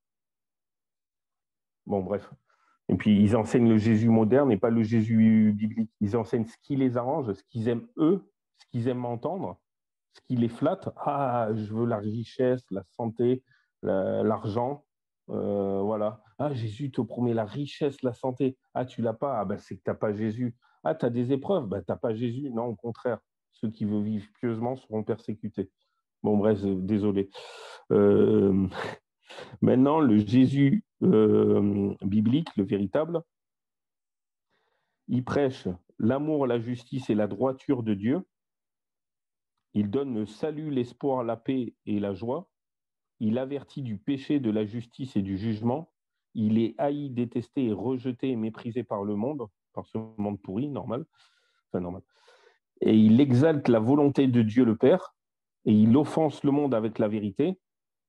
Bon, bref. Et puis, ils enseignent le Jésus moderne et pas le Jésus biblique. Ils enseignent ce qui les arrange, ce qu'ils aiment eux, ce qu'ils aiment entendre, ce qui les flatte. Ah, je veux la richesse, la santé, l'argent. Voilà. Ah, Jésus te promet la richesse, la santé. Ah, tu l'as pas. Ah, ben, c'est que tu n'as pas Jésus. Ah, tu as des épreuves. Ben, tu n'as pas Jésus. Non, au contraire. Ceux qui veulent vivre pieusement seront persécutés. Bon, bref, désolé. Maintenant, le Jésus biblique, le véritable, il prêche l'amour, la justice et la droiture de Dieu. Il donne le salut, l'espoir, la paix et la joie. Il avertit du péché, de la justice et du jugement. Il est haï, détesté et rejeté et méprisé par le monde, par ce monde pourri, normal. Enfin, normal. Et il exalte la volonté de Dieu le Père et il offense le monde avec la vérité.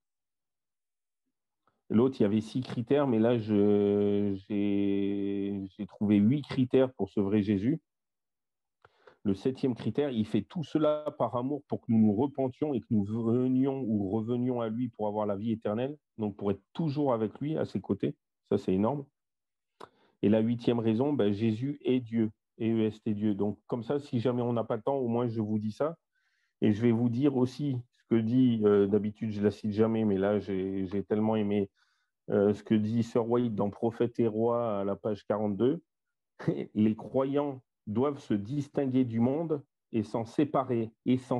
L'autre, il y avait 6 critères, mais là, j'ai trouvé 8 critères pour ce vrai Jésus. Le 7e critère, il fait tout cela par amour pour que nous nous repentions et que nous venions ou revenions à lui pour avoir la vie éternelle, donc pour être toujours avec lui, à ses côtés. Ça, c'est énorme. Et la 8e raison, ben, Jésus est Dieu, EST Dieu. Donc, comme ça, si jamais on n'a pas le temps, au moins je vous dis ça. Et je vais vous dire aussi ce que dit, d'habitude, je ne la cite jamais, mais là, j'ai tellement aimé ce que dit Sir White dans Prophète et Roi à la page 42. Les croyants doivent se distinguer du monde et s'en séparer,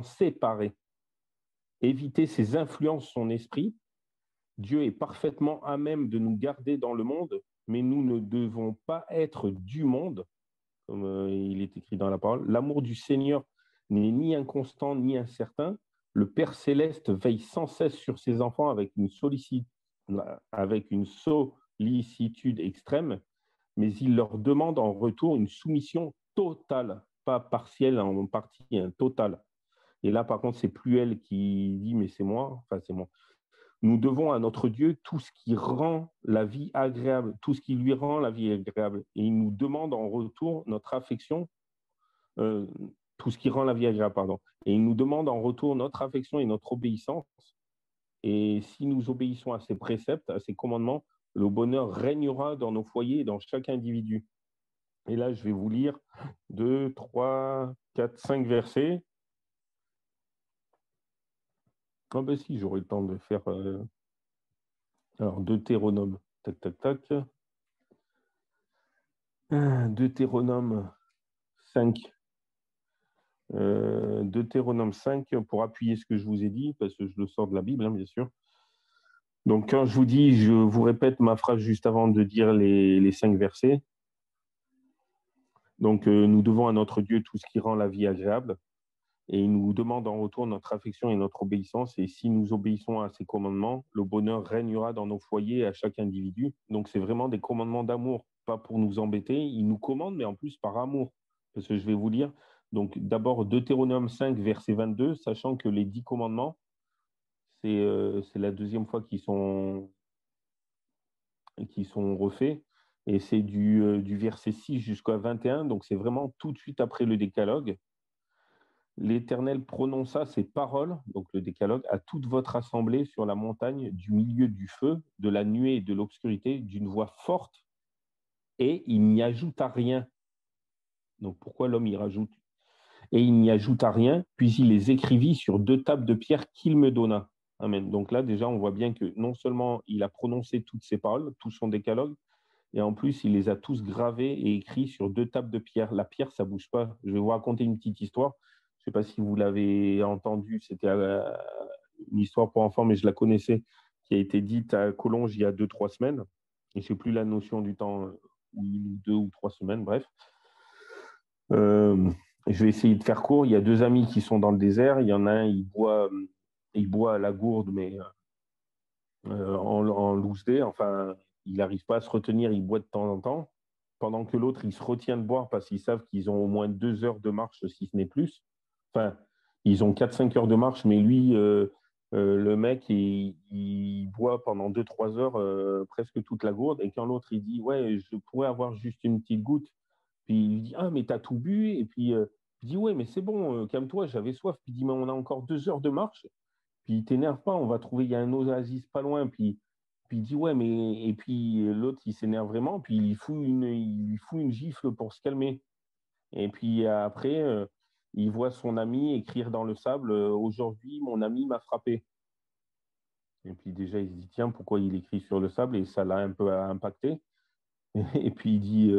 Éviter ses influences, son esprit. Dieu est parfaitement à même de nous garder dans le monde, mais nous ne devons pas être du monde, comme il est écrit dans la parole. L'amour du Seigneur n'est ni inconstant ni incertain. Le Père céleste veille sans cesse sur ses enfants avec une sollicitude extrême, mais il leur demande en retour une soumission totale, pas partiel en partie, total. Et là, par contre, c'est plus elle qui dit, mais c'est moi, enfin c'est moi. Nous devons à notre Dieu tout ce qui rend la vie agréable, tout ce qui lui rend la vie agréable. Et il nous demande en retour notre affection, euh, tout ce qui rend la vie agréable, pardon. Et il nous demande en retour notre affection et notre obéissance. Et si nous obéissons à ses préceptes, à ses commandements, le bonheur régnera dans nos foyers et dans chaque individu. Et là, je vais vous lire 2, 3, 4, 5 versets. Ah ben si, j'aurai le temps de faire... Alors, Deutéronome, tac, tac, tac. Deutéronome 5. Deutéronome 5, pour appuyer ce que je vous ai dit, parce que je le sors de la Bible, hein, bien sûr. Donc, quand je vous dis, je vous répète ma phrase juste avant de dire les 5 versets. Donc, nous devons à notre Dieu tout ce qui rend la vie agréable. Et il nous demande en retour notre affection et notre obéissance. Et si nous obéissons à ses commandements, le bonheur régnera dans nos foyers à chaque individu. Donc, c'est vraiment des commandements d'amour, pas pour nous embêter. Il nous commande, mais en plus par amour. Parce que je vais vous lire. Donc, d'abord, Deutéronome 5, verset 22, sachant que les 10 commandements, c'est la deuxième fois qu'ils sont refaits. Et c'est du verset 6 jusqu'à 21. Donc, c'est vraiment tout de suite après le décalogue. L'Éternel prononça ces paroles, donc le décalogue, à toute votre assemblée sur la montagne du milieu du feu, de la nuée et de l'obscurité, d'une voix forte, et il n'y ajouta rien. Donc pourquoi l'homme y rajoute? Et il n'y ajouta rien, puis il les écrivit sur 2 tables de pierre qu'il me donna. Amen. Donc là, déjà, on voit bien que non seulement il a prononcé toutes ces paroles, tout son décalogue, et en plus, il les a tous gravés et écrits sur 2 tables de pierre. La pierre, ça ne bouge pas. Je vais vous raconter une petite histoire. Je ne sais pas si vous l'avez entendu, c'était une histoire pour enfants, mais je la connaissais, qui a été dite à Collonges il y a 2-3 semaines. Et je ne sais plus la notion du temps, 2 ou 3 semaines, bref. Je vais essayer de faire court. Il y a 2 amis qui sont dans le désert. Il y en a un, il boit à la gourde, mais en loose day. Enfin, il n'arrive pas à se retenir, il boit de temps en temps. Pendant que l'autre, il se retient de boire parce qu'ils savent qu'ils ont au moins 2 heures de marche, si ce n'est plus. Enfin, ils ont 4-5 heures de marche, mais lui, le mec, il boit pendant 2-3 heures presque toute la gourde. Et quand l'autre, il dit, ouais, je pourrais avoir juste une petite goutte. Puis il lui dit, ah, mais t'as tout bu. Et puis il dit, ouais, mais c'est bon, calme-toi, j'avais soif. Puis il dit, mais on a encore 2 heures de marche. Puis t'énerve pas, on va trouver, il y a un oasis pas loin. Puis il dit, ouais, mais. Et puis l'autre, il s'énerve vraiment. Puis il lui fout une gifle pour se calmer. Et puis après, il voit son ami écrire dans le sable, aujourd'hui, mon ami m'a frappé. Et puis déjà, il se dit, tiens, pourquoi il écrit sur le sable? Et ça l'a un peu impacté. Et puis il dit,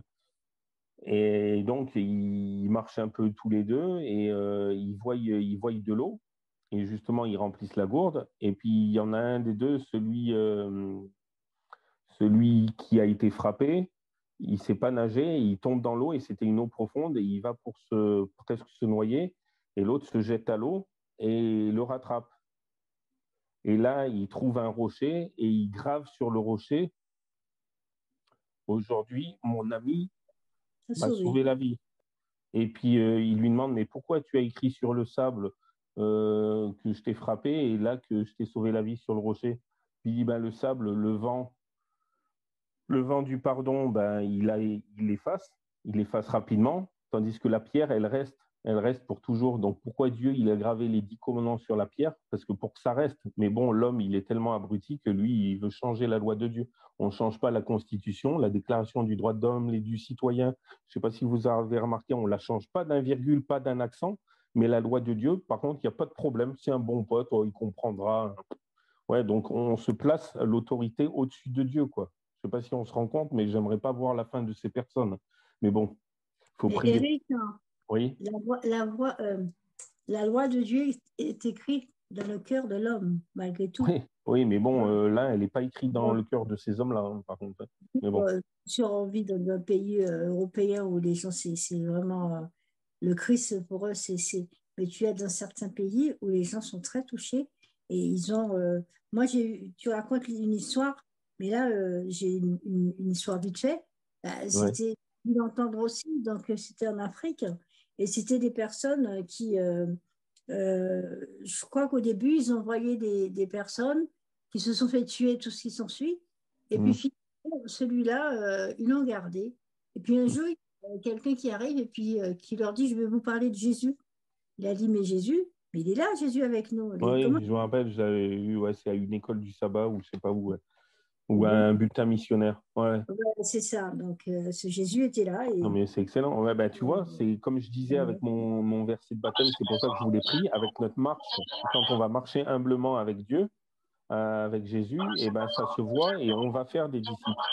et donc ils marchent un peu tous les deux et ils voient de l'eau. Et justement, ils remplissent la gourde. Et puis il y en a un des deux, celui qui a été frappé, il ne sait pas nager, il tombe dans l'eau et c'était une eau profonde et il va pour presque se noyer. Et l'autre se jette à l'eau et le rattrape. Et là, il trouve un rocher et il grave sur le rocher, aujourd'hui, mon ami m'a sauvé la vie. Et puis, il lui demande, mais pourquoi tu as écrit sur le sable que je t'ai frappé et là que je t'ai sauvé la vie sur le rocher? Puis il dit, ben, le sable, le vent du pardon, ben, il efface rapidement, tandis que la pierre, elle reste pour toujours. Donc pourquoi Dieu, il a gravé les 10 commandements sur la pierre? Parce que pour que ça reste. Mais bon, l'homme, il est tellement abruti que lui, il veut changer la loi de Dieu. On ne change pas la Constitution, la Déclaration du droit de l'homme et du citoyen. Je ne sais pas si vous avez remarqué, on ne la change pas d'un virgule, pas d'un accent. Mais la loi de Dieu, par contre, il n'y a pas de problème. C'est un bon pote, il comprendra. Ouais, donc on se place l'autorité au-dessus de Dieu, quoi. Je ne sais pas si on se rend compte, mais j'aimerais pas voir la fin de ces personnes. Mais bon, il faut prier. Eric, Oui. la loi de Dieu est écrite dans le cœur de l'homme, malgré tout. Oui, mais bon, là, elle n'est pas écrite dans le cœur de ces hommes-là, hein, par contre. Mais bon. Si on vit dans un pays européen où les gens, c'est vraiment le Christ pour eux, mais tu es dans certains pays où les gens sont très touchés et ils ont. Moi, tu racontes une histoire, mais là, j'ai une histoire vite fait. C'était d'entendre aussi, donc c'était en Afrique Et c'était des personnes qui, je crois qu'au début, ils envoyaient des personnes qui se sont fait tuer, tout ce qui s'ensuit. Et puis Mm. finalement, celui-là, ils l'ont gardé. Et puis un jour, il y a quelqu'un qui arrive et puis qui leur dit, je vais vous parler de Jésus. Il a dit, mais Jésus, mais il est là, Jésus avec nous. Comment? Oui, je me rappelle, j'avais eu, ouais, c'est à une école du sabbat ou je sais pas où, ouais. Ou à Oui, un bulletin missionnaire. Ouais. ouais, c'est ça. Donc, ce Jésus était là. Non, Et, mais c'est excellent. Ouais, bah, tu vois, c'est comme je disais avec mon verset de baptême, c'est pour ça que je vous l'ai pris, avec notre marche. Quand on va marcher humblement avec Dieu, avec Jésus, et ben, ça se voit et on va faire des disciples.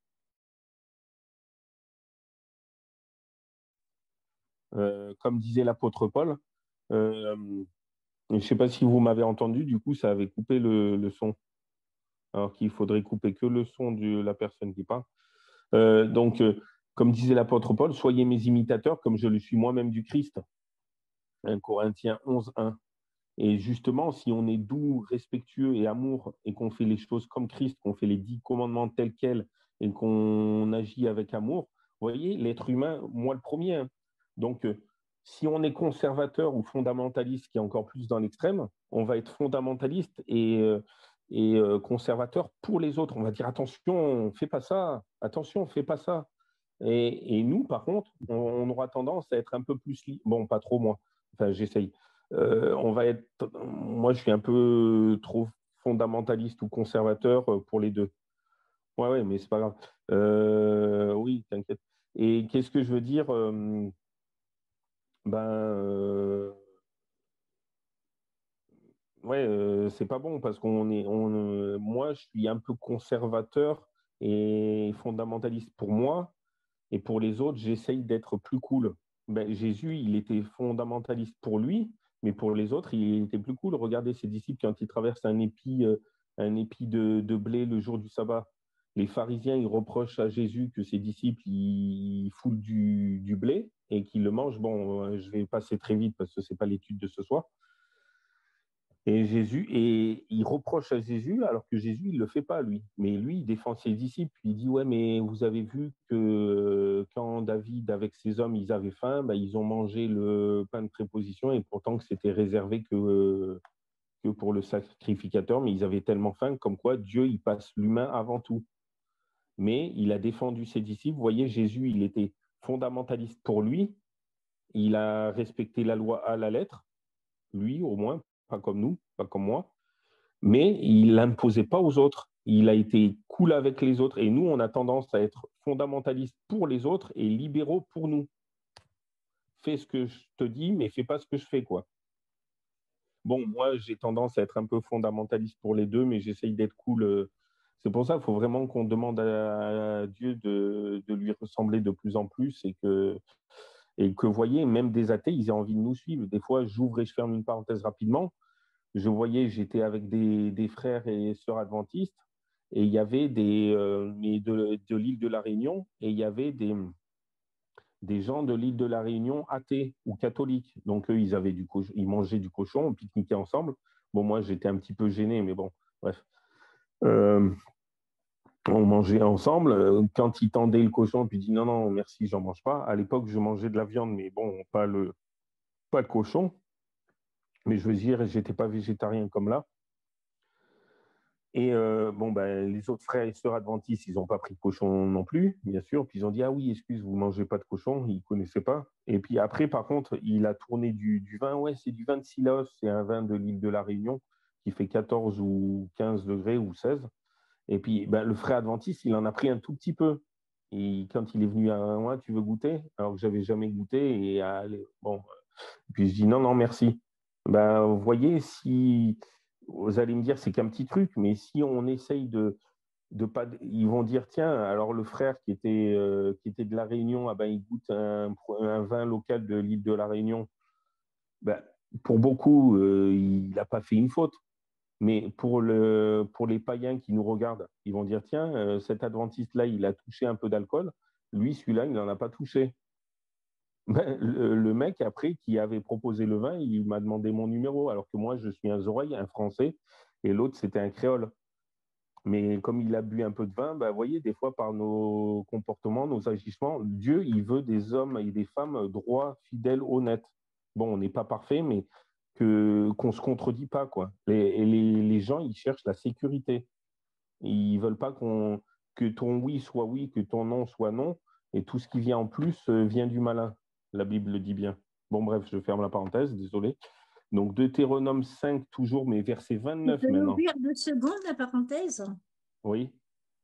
Comme disait l'apôtre Paul, je ne sais pas si vous m'avez entendu, du coup, ça avait coupé le son. Alors qu'il faudrait couper que le son de la personne qui parle. Comme disait l'apôtre Paul, soyez mes imitateurs comme je le suis moi-même du Christ. 1 Corinthiens 11, 1. Et justement, si on est doux, respectueux et amour et qu'on fait les choses comme Christ, qu'on fait les 10 commandements tels quels et qu'on agit avec amour, vous voyez, l'être humain, moi le premier. Hein. Donc, si on est conservateur ou fondamentaliste, qui est encore plus dans l'extrême, on va être fondamentaliste et conservateur pour les autres. On va dire attention, fais pas ça, attention, fais pas ça. Et nous, par contre, on aura tendance à être un peu plus bon, pas trop moi. Enfin, j'essaye. On va être. Moi, je suis un peu trop fondamentaliste ou conservateur pour les deux. Ouais, ouais, mais c'est pas grave. Oui, t'inquiète. Et qu'est-ce que je veux dire Ben, ouais, c'est pas bon parce moi, je suis un peu conservateur et fondamentaliste pour moi, et pour les autres, j'essaye d'être plus cool. Ben, Jésus, il était fondamentaliste pour lui, mais pour les autres, il était plus cool. Regardez ses disciples quand ils traversent un épi de blé le jour du sabbat. Les pharisiens, ils reprochent à Jésus que ses disciples, ils foulent du blé et qu'ils le mangent. Bon, je vais passer très vite parce que ce n'est pas l'étude de ce soir. Et il reproche à Jésus alors que Jésus, il ne le fait pas, lui. Mais lui, il défend ses disciples. Il dit, ouais, mais vous avez vu que quand David, avec ses hommes, ils avaient faim, bah, ils ont mangé le pain de préposition et pourtant que c'était réservé que pour le sacrificateur, mais ils avaient tellement faim comme quoi Dieu, il passe l'humain avant tout. Mais il a défendu ses disciples. Vous voyez, Jésus, il était fondamentaliste pour lui. Il a respecté la loi à la lettre, lui au moins, pas comme nous, pas comme moi. Mais il l'imposait pas aux autres. Il a été cool avec les autres. Et nous, on a tendance à être fondamentaliste pour les autres et libéraux pour nous. Fais ce que je te dis, mais fais pas ce que je fais, quoi. Bon, moi, j'ai tendance à être un peu fondamentaliste pour les deux, mais j'essaye d'être cool. C'est pour ça qu'il faut vraiment qu'on demande à Dieu de lui ressembler de plus en plus et que, vous voyez, même des athées, ils aient envie de nous suivre. Des fois, j'ouvre et je ferme une parenthèse rapidement. J'étais avec des frères et sœurs adventistes, et il y avait mais de l'île de la Réunion, et il y avait des gens de l'île de la Réunion athées ou catholiques. Donc, eux, ils mangeaient du cochon, on pique-niquait ensemble. Bon, moi, j'étais un petit peu gêné, mais bon, bref. Euh, on mangeait ensemble. Quand ils tendaient le cochon, puis dit non, non, merci, j'en mange pas. À l'époque, je mangeais de la viande, mais bon, pas le cochon. Mais je veux dire, j'étais pas végétarien comme là. Et bon, ben, les autres frères et sœurs adventistes, ils n'ont pas pris de cochon non plus, bien sûr. Puis ils ont dit, ah oui, excuse, vous ne mangez pas de cochon. Ils ne connaissaient pas. Et puis après, par contre, il a tourné du vin. Ouais, c'est du vin de Silos. C'est un vin de l'île de la Réunion qui fait 14 ou 15 degrés ou 16. Et puis, ben, le frère adventiste, il en a pris un tout petit peu. Et quand il est venu à moi, tu veux goûter? Alors que j'avais jamais goûté. Et bon, puis je dis, non, non, merci. Ben, vous voyez, si vous allez me dire c'est qu'un petit truc, mais si on essaye de pas, ils vont dire tiens, alors le frère qui était de la Réunion, ah ben il goûte un vin local de l'île de la Réunion. Ben, pour beaucoup, il n'a pas fait une faute, mais pour les païens qui nous regardent, ils vont dire tiens, cet adventiste là, il a touché un peu d'alcool, lui celui-là, il n'en a pas touché. Ben, le mec, après, qui avait proposé le vin, il m'a demandé mon numéro, alors que moi, je suis un Zoreille, un Français, et l'autre, c'était un Créole. Mais comme il a bu un peu de vin, bah, vous voyez, des fois, par nos comportements, nos agissements, Dieu, il veut des hommes et des femmes droits, fidèles, honnêtes. Bon, on n'est pas parfait, mais qu'on ne se contredit pas, quoi. Les gens, ils cherchent la sécurité. Ils veulent pas que ton oui, que ton non soit non, et tout ce qui vient en plus vient du malin. La Bible le dit bien. Bon, bref, je ferme la parenthèse, désolé. Donc, Deutéronome 5, toujours, mais verset Tu 29 peux maintenant. l'ouvrir 2 secondes, la parenthèse? Oui,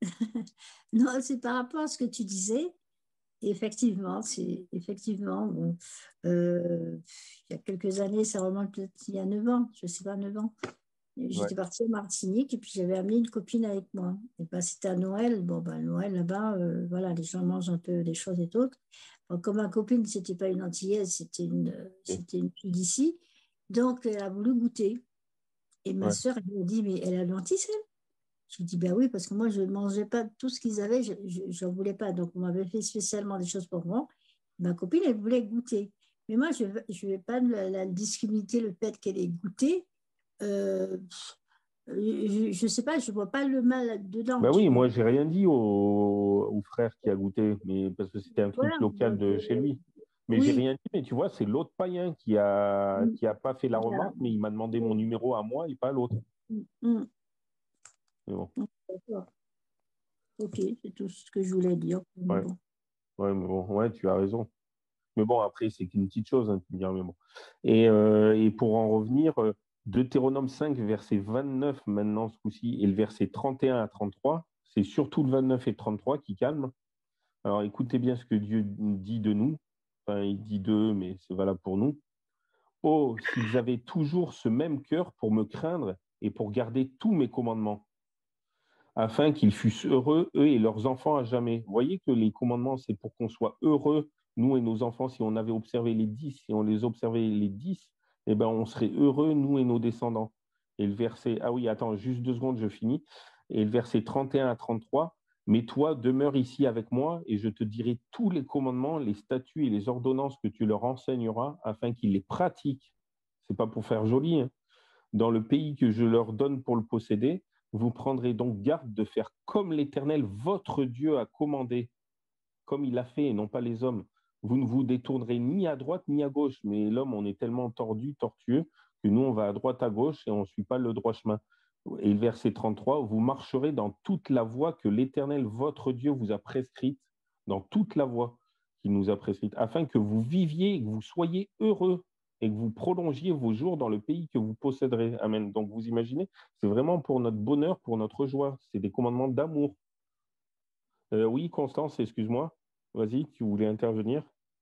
Non, c'est par rapport à ce que tu disais. Effectivement, c'est effectivement, bon, il y a quelques années, ça remonte peut-être il y a 9 ans, je ne sais pas, 9 ans. ouais, J'étais partie à Martinique et puis j'avais amené une copine avec moi. Et ben, c'était à Noël. Bon, ben, Noël là-bas, voilà, les gens mangent un peu des choses et d'autres. Bon, comme ma copine, c'était pas une Antillaise, ok, c'était une fille d'ici. Donc, elle a voulu goûter. Et ma ouais. sœur, elle m'a dit, mais elle a l'anticelle. Je lui dis, ben oui, parce que moi, je ne mangeais pas tout ce qu'ils avaient, je n'en voulais pas. Donc, on m'avait fait spécialement des choses pour moi. Ma copine, elle voulait goûter. Mais moi, je ne vais pas la discriminer le fait qu'elle ait goûté. Euh, je ne sais pas, je ne vois pas le mal dedans, Ben tu oui, vois. moi, j'ai rien dit au frère qui a goûté, mais parce que c'était un truc Voilà, local donc, de chez lui. Mais j'ai oui. rien dit, mais tu vois, c'est l'autre païen qui a pas fait la Voilà. remarque, mais il m'a demandé mon numéro à moi et pas à l'autre. Mm, Mais bon, d'accord. Ok, c'est tout ce que je voulais dire. Mais ouais, bon. ouais, mais bon, ouais, tu as raison. Mais bon, après, c'est qu'une petite chose, hein, tu me diras, mais bon. Et pour en revenir, Deutéronome 5, verset 29 maintenant, ce coup-ci, et le verset 31 à 33, c'est surtout le 29 et 33 qui calment. Alors écoutez bien ce que Dieu dit de nous. Enfin, il dit d'eux, mais c'est valable pour nous. Oh, s'ils avaient toujours ce même cœur pour me craindre et pour garder tous mes commandements, afin qu'ils fussent heureux, eux et leurs enfants à jamais. Vous voyez que les commandements, c'est pour qu'on soit heureux, nous et nos enfants. Si on avait observé les 10, si on les observait les 10, eh ben, on serait heureux, nous et nos descendants. Et le verset, ah oui, attends, juste 2 secondes, je finis. Et le verset 31 à 33, mais toi, demeure ici avec moi, et je te dirai tous les commandements, les statuts et les ordonnances que tu leur enseigneras, afin qu'ils les pratiquent. C'est pas pour faire joli, hein, dans le pays que je leur donne pour le posséder. Vous prendrez donc garde de faire comme l'Éternel, votre Dieu, a commandé, comme il a fait, et non pas les hommes. Vous ne vous détournerez ni à droite ni à gauche, mais l'homme, on est tellement tordu, tortueux, que nous, on va à droite, à gauche, et on ne suit pas le droit chemin. Et le verset 33, vous marcherez dans toute la voie que l'Éternel, votre Dieu, vous a prescrite, dans toute la voie qu'il nous a prescrite, afin que vous viviez et que vous soyez heureux et que vous prolongiez vos jours dans le pays que vous posséderez. Amen. Donc, vous imaginez, c'est vraiment pour notre bonheur, pour notre joie. C'est des commandements d'amour. Oui, Constance, excuse-moi. Vas-y, tu voulais intervenir?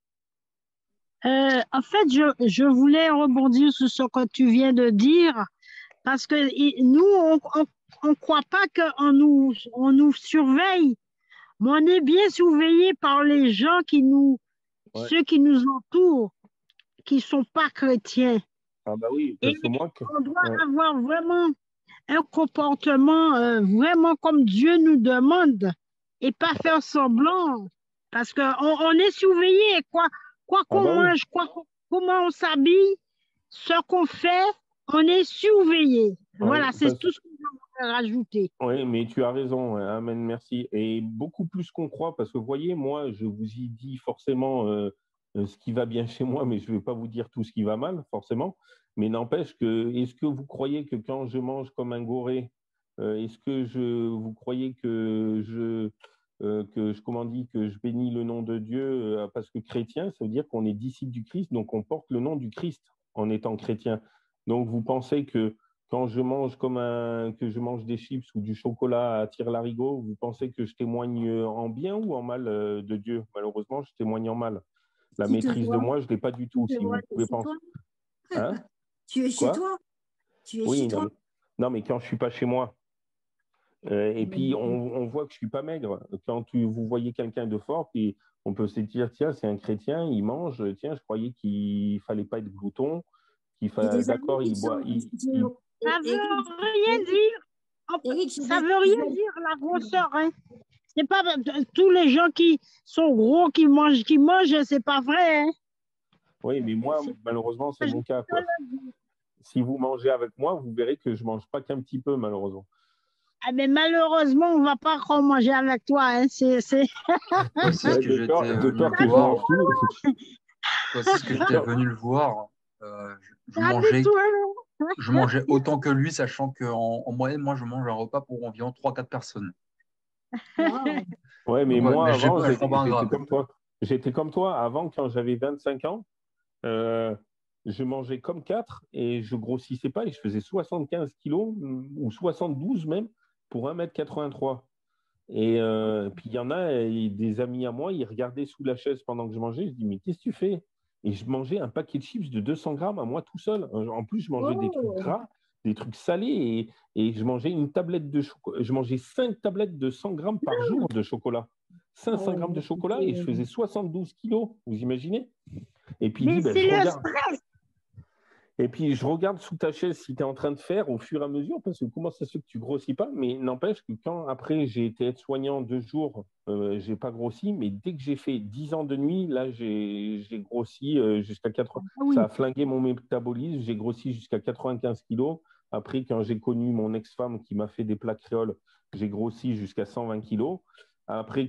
En fait, je voulais rebondir sur ce que tu viens de dire parce que nous, on croit pas on nous surveille, mais on est bien surveillé par les gens Ouais. ceux qui nous entourent, qui sont pas chrétiens. Ah bah oui, Et parce que moi, on doit ouais. avoir vraiment un comportement vraiment comme Dieu nous demande et pas faire semblant parce on est surveillé, quoi Ah qu'on bah oui. mange, comment on s'habille, ce qu'on fait, on est surveillé. Ouais, Voilà, c'est tout ce que je voulais rajouter. oui, mais tu as raison. Ouais. Amen, merci. Et beaucoup plus qu'on croit, parce que vous voyez, moi, je vous y dis forcément ce qui va bien chez moi, mais je ne vais pas vous dire tout ce qui va mal, forcément. Mais n'empêche que, est-ce que vous croyez que quand je mange comme un goré, est-ce que vous croyez comment on dit, que je bénis le nom de Dieu parce que chrétien, ça veut dire qu'on est disciple du Christ, donc on porte le nom du Christ en étant chrétien. Donc vous pensez que quand je mange que je mange des chips ou du chocolat à tire-larigot, vous pensez que je témoigne en bien ou en mal de Dieu? Malheureusement, je témoigne en mal. La Qui te maîtrise de voit, moi, je ne l'ai pas du qui tout, te si voit, vous c'est pouvez chez penser. toi. Hein? Tu es chez Quoi? toi. Tu es chez Oui, toi. non, mais quand je ne suis pas chez moi. Et puis, on voit que je ne suis pas maigre. Quand vous voyez quelqu'un de fort, puis on peut se dire, tiens, c'est un chrétien, il mange. Tiens, je croyais qu'il fallait pas être glouton, J'ai des amis d'accord, qui il sont. boit, il- Ça Eric, veut rien dire. Eric, Ça veut rien dire la grosseur, hein. C'est pas tous les gens qui sont gros qui mangent, c'est pas vrai, hein. Oui, mais moi, C'est malheureusement, c'est pas mon juste cas, de quoi. le dire. Si vous mangez avec moi, vous verrez que je mange pas qu'un petit peu, malheureusement. Ah, mais malheureusement, on ne va pas manger avec toi. Hein. Toi aussi, ce Ouais, que j'étais de venu peur le que je m'en voir. fous. Toi aussi, ce que De j'étais peur. venu le voir. Je mangeais, Habite-toi. je mangeais autant que lui, sachant qu'en moyenne, moi, je mange un repas pour environ 3-4 personnes. Wow. Ouais, mais Donc, ouais, moi, mais avant, je prends pas un j'étais gras. comme toi. J'étais comme toi. Avant, quand j'avais 25 ans, euh, je mangeais comme 4 et je grossissais pas et je faisais 75 kilos ou 72 même pour 1,83 m. Et puis il y en a, des amis à moi, ils regardaient sous la chaise pendant que je mangeais. Je dis, mais qu'est-ce que tu fais? Et je mangeais un paquet de chips de 200 grammes à moi tout seul. En plus, je mangeais des trucs Oh. gras, des trucs salés et je mangeais une tablette de chocolat. Je mangeais 5 tablettes de 100 grammes par jour de chocolat. Ah 500 ouais, grammes de mais chocolat et je faisais 72 kilos. Vous imaginez? Et puis il dit, Mais ben, c'est je le regarde. stress. Et puis, je regarde sous ta chaise si tu es en train de faire au fur et à mesure, parce que comment ça se fait que tu grossis pas? Mais n'empêche que quand après j'ai été aide-soignant 2 jours, j'ai pas grossi, mais dès que j'ai fait 10 ans de nuit, là, j'ai grossi jusqu'à 4. Ah Ça oui. a flingué mon métabolisme, j'ai grossi jusqu'à 95 kilos. Après, quand j'ai connu mon ex-femme qui m'a fait des plats créoles, j'ai grossi jusqu'à 120 kilos. Après,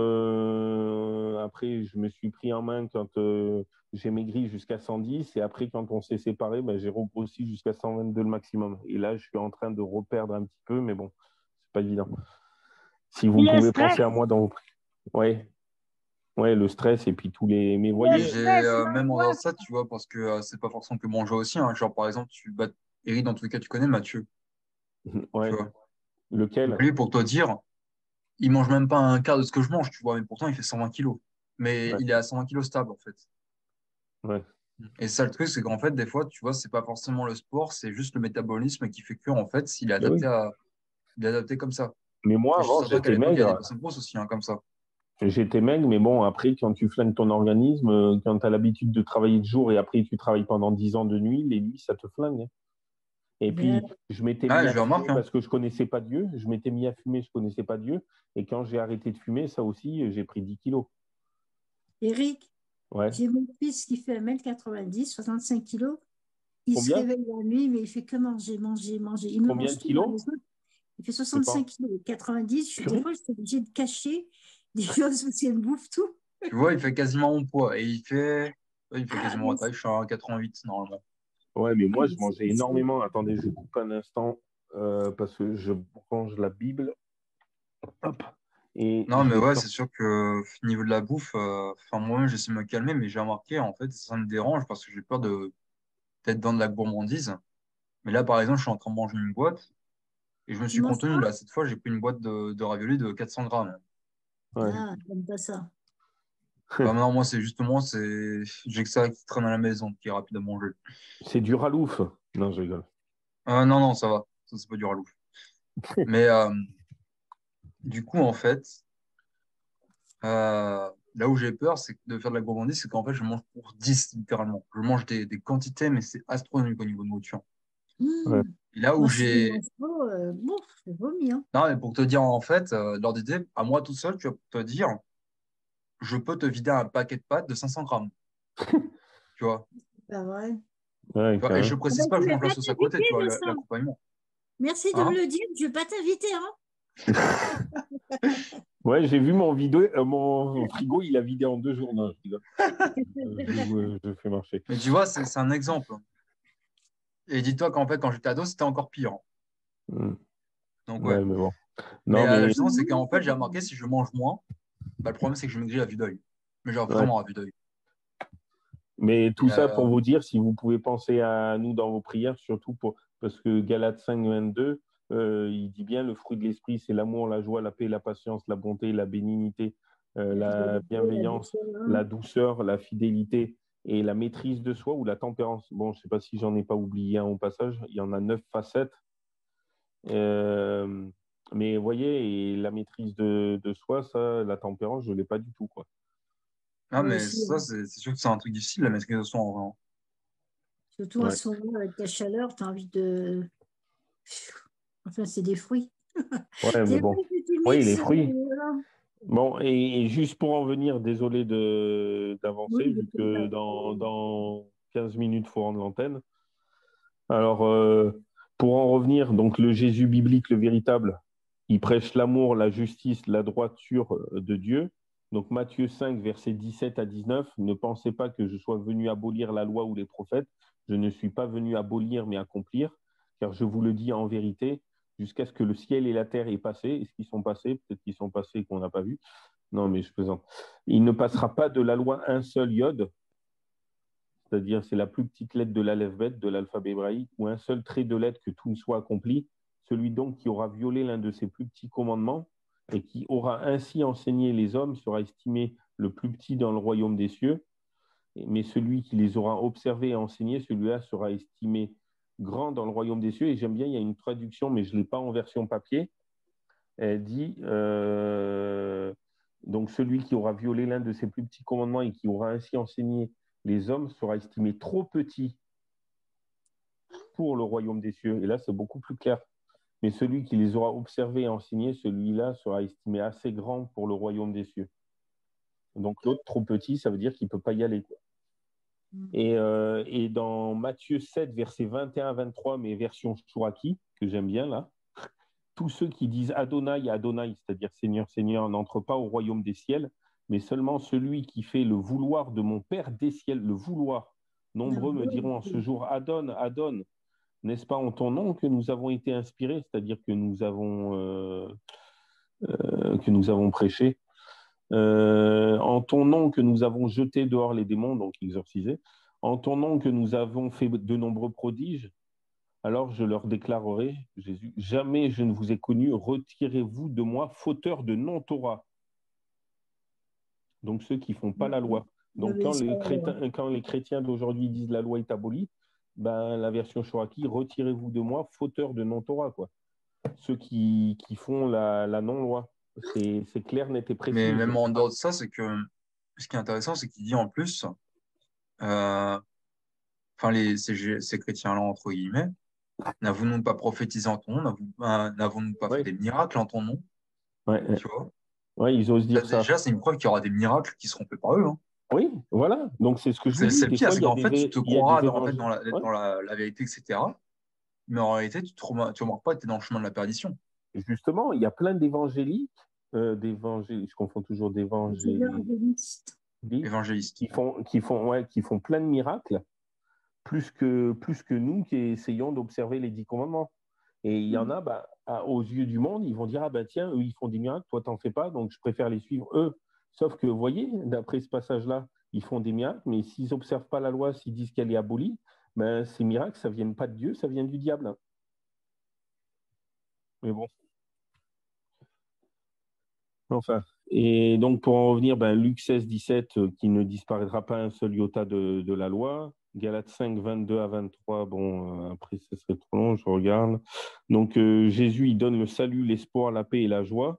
après, je me suis pris en main quand j'ai maigri jusqu'à 110 et après, quand on s'est séparés, ben, j'ai regrossi jusqu'à 122 le maximum. Et là, je suis en train de reperdre un petit peu, mais bon, c'est pas évident. Si C'est vous le pouvez stress. penser à moi dans vos... Ouais, ouais, le stress et puis tous les... Mais Le Et voyez, j'ai stress, même en dehors de l'angoisse. ça, tu vois, parce que c'est pas forcément que manger aussi. Hein. Genre, par exemple, Eric, dans tous les cas, tu connais Mathieu, tu ouais, vois. Donc, lequel? lui, pour te dire, il mange même pas un quart de ce que je mange, tu vois, mais pourtant, il fait 120 kilos. Mais Ouais, il est à 120 kilos stable, en fait. ouais. Et ça, le truc, c'est qu'en fait, des fois, tu vois, c'est pas forcément le sport, c'est juste le métabolisme qui fait que, en fait, Mais oui. il est adapté comme ça. Mais moi, Et je suis avant, certain qu'à j'étais l'époque, il y a des maigre. personnes grosses aussi, hein, comme ça. J'étais maigre, mais bon, après, quand tu flingues ton organisme, quand tu as l'habitude de travailler de jour et après tu travailles pendant 10 ans de nuit, les nuits, ça te flingue. Hein. Et Bien. puis, je m'étais mis Ouais, à je le remarque, fumer hein. parce que je connaissais pas Dieu. Je m'étais mis à fumer, je connaissais pas Dieu. Et quand j'ai arrêté de fumer, ça aussi, j'ai pris 10 kilos. Eric, Ouais. j'ai mon fils qui fait 1,90 m, 65 kilos. Il se Combien? réveille la nuit, mais il fait que manger, manger, manger. Il me Combien mange de tout dans kilos? les autres. Il fait Je sais pas. 65 kilos, 90. Des Purée. fois, je suis obligée de cacher des choses parce qu'elle bouffe tout. Tu vois, il fait quasiment mon poids. Et il fait Ah, quasiment mais ma taille. Je suis à 88 normalement. Ouais, mais ah, moi, mais je mangeais énormément. Attendez, je coupe un instant parce que je range la Bible. Hop. Et Non, je mais vais ouais, c'est sortir. sûr que au niveau de la bouffe, enfin, moi-même, j'essaie de me calmer, mais j'ai remarqué, en fait, ça me dérange parce que j'ai peur de peut-être dans de la gourmandise. Mais là, par exemple, je suis en train de manger une boîte et je me tu suis manges contenu. pas? Là, cette fois, j'ai pris une boîte de raviolis de 400 grammes. Ouais. Ah, j'aime pas ça. Bah, non, moi, j'ai que ça qui traîne à la maison, qui est rapide à manger. C'est du ralouf. Non, je rigole. Non, non, ça va. Ça, c'est pas du ralouf. Mais du coup, en fait, là où j'ai peur, c'est de faire de la gourmandise, c'est qu'en fait, je mange pour 10 littéralement. Je mange des quantités, mais c'est astronomique au niveau de nourriture. Ouais. Mmh. Et là où Moi, si je j'ai... mange pas, bon, je vomis. Hein. Non, mais pour te dire, en fait, lors d'idée, à moi tout seul, tu vas te dire, je peux te vider un paquet de pâtes de 500 grammes, tu vois. C'est pas vrai. Ouais, Tu quand vois. Et je même. Ah précise ben, pas je que je ne vais mange la pas sauce à côté, t'inviter, tu vois, Vincent. l'accompagnement. Merci de me Hein? le dire. Je ne vais pas t'inviter. Hein. Ouais, j'ai vu mon frigo, il a vidé en 2 jours. Non, je rigole. Je fais marcher. Mais tu vois, c'est un exemple. Et dis-toi qu'en fait, quand j'étais ado, c'était encore pire. Hmm. Donc, ouais. Ouais, mais bon. Mais Non, mais justement, c'est qu'en fait, j'ai remarqué, si je mange moins, bah, le problème, c'est que je maigris à vue d'œil. Mais genre ouais. vraiment à vue d'œil. Mais Et tout ça pour vous dire, si vous pouvez penser à nous dans vos prières, surtout parce que Galates 5, 22, il dit bien le fruit de l'esprit, c'est l'amour, la joie, la paix, la patience, la bonté, la bénignité, La la fidélité, la bienveillance, douceur. Hein. la douceur, la fidélité et la maîtrise de soi ou la tempérance. Bon, je ne sais pas si j'en ai pas oublié un au passage, il y en a 9 facettes. Euh, mais vous voyez, et la maîtrise de soi, ça, la tempérance, je ne l'ai pas du tout, quoi. Ah, Moi mais aussi. ça, Hein. c'est sûr que c'est un truc difficile, la maîtrise de soi, en vrai. Surtout en Ouais, ce moment, avec la chaleur, tu as envie de. Enfin, c'est des fruits. ouais, mais Des bon. fruits que tu Oui, les mixes. fruits. Voilà. Bon, et juste pour en venir, désolé Oui, d'avancer, je vu sais que pas. dans 15 minutes, il faut rendre l'antenne. Alors, pour en revenir, donc le Jésus biblique, le véritable, Il prêche l'amour, la justice, la droiture de Dieu. Donc Matthieu 5, versets 17 à 19, ne pensez pas que je sois venu abolir la loi ou les prophètes. Je ne suis pas venu abolir, mais accomplir, car je vous le dis en vérité, jusqu'à ce que le ciel et la terre aient passé. Est-ce qu'ils sont passés? Peut-être qu'ils sont passés et qu'on n'a pas vu. Non, mais je plaisante. Il ne passera pas de la loi un seul iode, c'est-à-dire c'est la plus petite lettre de l'alphabet, de l'alphabet hébraïque, ou un seul trait de lettre que tout ne soit accompli. Celui donc qui aura violé l'un de ces plus petits commandements et qui aura ainsi enseigné les hommes sera estimé le plus petit dans le royaume des cieux. Mais celui qui les aura observés et enseignés, celui-là sera estimé grand dans le royaume des cieux. Et j'aime bien, il y a une traduction, mais je ne l'ai pas en version papier. Elle dit donc celui qui aura violé l'un de ces plus petits commandements et qui aura ainsi enseigné les hommes sera estimé trop petit pour le royaume des cieux. Et là, c'est beaucoup plus clair. Mais celui qui les aura observés et enseignés, celui-là sera estimé assez grand pour le royaume des cieux. Donc l'autre, trop petit, ça veut dire qu'il ne peut pas y aller, quoi. Et dans Matthieu 7, versets 21 à 23, mais version Chouraki, que j'aime bien là, tous ceux qui disent Adonai, Adonai, c'est-à-dire Seigneur, Seigneur, n'entrent pas au royaume des ciels, mais seulement celui qui fait le vouloir de mon Père des ciels, le vouloir. Nombreux me diront en ce jour, Adon, Adon, n'est-ce pas en ton nom que nous avons été inspirés, c'est-à-dire que nous avons prêché, en ton nom que nous avons jeté dehors les démons, donc exorcisés, en ton nom que nous avons fait de nombreux prodiges. Alors je leur déclarerai, Jésus, jamais je ne vous ai connu, retirez-vous de moi, fauteur de non-Torah. Donc ceux qui ne font pas la loi. Donc quand les chrétiens d'aujourd'hui disent la loi est abolie, ben, la version Chouraki, retirez-vous de moi, fauteur de non-Torah, quoi. Ceux qui font la non-loi. C'est clair, net et précis. Mais même en dehors de ça, c'est que ce qui est intéressant, c'est qu'il dit en plus, ces chrétiens-là, entre guillemets, n'avons-nous pas prophétisé en ton nom? N'avons-nous pas fait des miracles en ton nom? Ouais. Tu vois? Ouais, ils osent dire ça. Déjà, c'est une preuve qu'il y aura des miracles qui seront faits par eux. Hein. Oui, voilà. Donc, c'est ce que je vous dis. C'est le pire, c'est qu'en fait, tu te croiras dans la vérité, etc. Mais en réalité, tu ne remarques pas que tu es dans le chemin de la perdition. Justement, il y a plein d'évangéliques, je confonds toujours d'évangélistes, qui font plein de miracles, plus que nous qui essayons d'observer les 10 commandements. Et il y en a, aux yeux du monde, ils vont dire, tiens, eux, ils font des miracles, toi, t'en fais pas, donc je préfère les suivre, eux. Sauf que, vous voyez, d'après ce passage-là, ils font des miracles, mais s'ils n'observent pas la loi, s'ils disent qu'elle est abolie, ces miracles, ça ne vient pas de Dieu, ça vient du diable. Mais bon. Enfin, et donc pour en revenir, Luc 16, 17, qui ne disparaîtra pas un seul iota de la loi. Galates 5, 22 à 23, après ce serait trop long, je regarde. Donc Jésus, il donne le salut, l'espoir, la paix et la joie.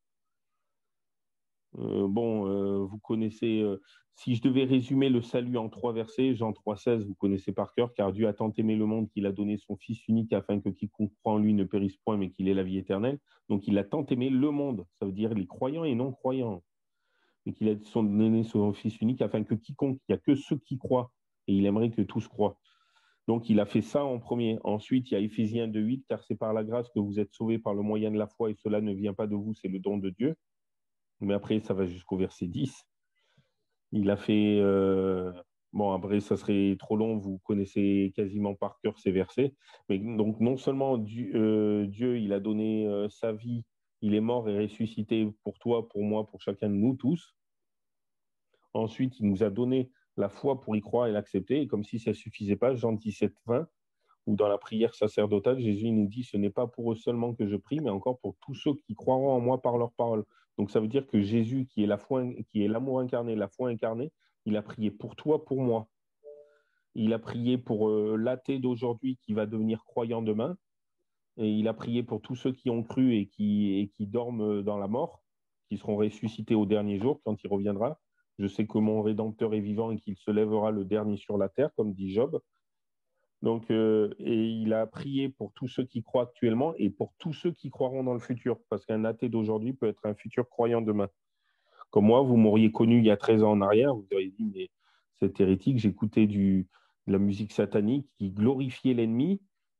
Vous connaissez, si je devais résumer le salut en 3 versets, Jean 3, 16, vous connaissez par cœur, car Dieu a tant aimé le monde qu'il a donné son Fils unique afin que quiconque croit en lui ne périsse point, mais qu'il ait la vie éternelle. Donc il a tant aimé le monde, ça veut dire les croyants et non-croyants, et qu'il a donné son Fils unique afin que quiconque, il n'y a que ceux qui croient, et il aimerait que tous croient. Donc il a fait ça en premier. Ensuite, il y a Éphésiens 2, 8, car c'est par la grâce que vous êtes sauvés par le moyen de la foi, et cela ne vient pas de vous, c'est le don de Dieu. Mais après, ça va jusqu'au verset 10. Il a fait... après, ça serait trop long, vous connaissez quasiment par cœur ces versets. Mais donc, non seulement Dieu, il a donné sa vie, il est mort et ressuscité pour toi, pour moi, pour chacun de nous tous. Ensuite, il nous a donné la foi pour y croire et l'accepter. Et comme si ça ne suffisait pas, Jean 17, 20, où dans la prière sacerdotale, Jésus nous dit « Ce n'est pas pour eux seulement que je prie, mais encore pour tous ceux qui croiront en moi par leur parole. » Donc, ça veut dire que Jésus, qui est l'amour incarné, la foi incarnée, il a prié pour toi, pour moi. Il a prié pour l'athée d'aujourd'hui qui va devenir croyant demain. Et il a prié pour tous ceux qui ont cru et qui dorment dans la mort, qui seront ressuscités au dernier jour quand il reviendra. Je sais que mon Rédempteur est vivant et qu'il se lèvera le dernier sur la terre, comme dit Job. Donc, et il a prié pour tous ceux qui croient actuellement et pour tous ceux qui croiront dans le futur, parce qu'un athée d'aujourd'hui peut être un futur croyant demain. Comme moi, vous m'auriez connu il y a 13 ans en arrière, vous auriez dit, mais c'est hérétique, j'écoutais de la musique satanique qui glorifiait l'ennemi,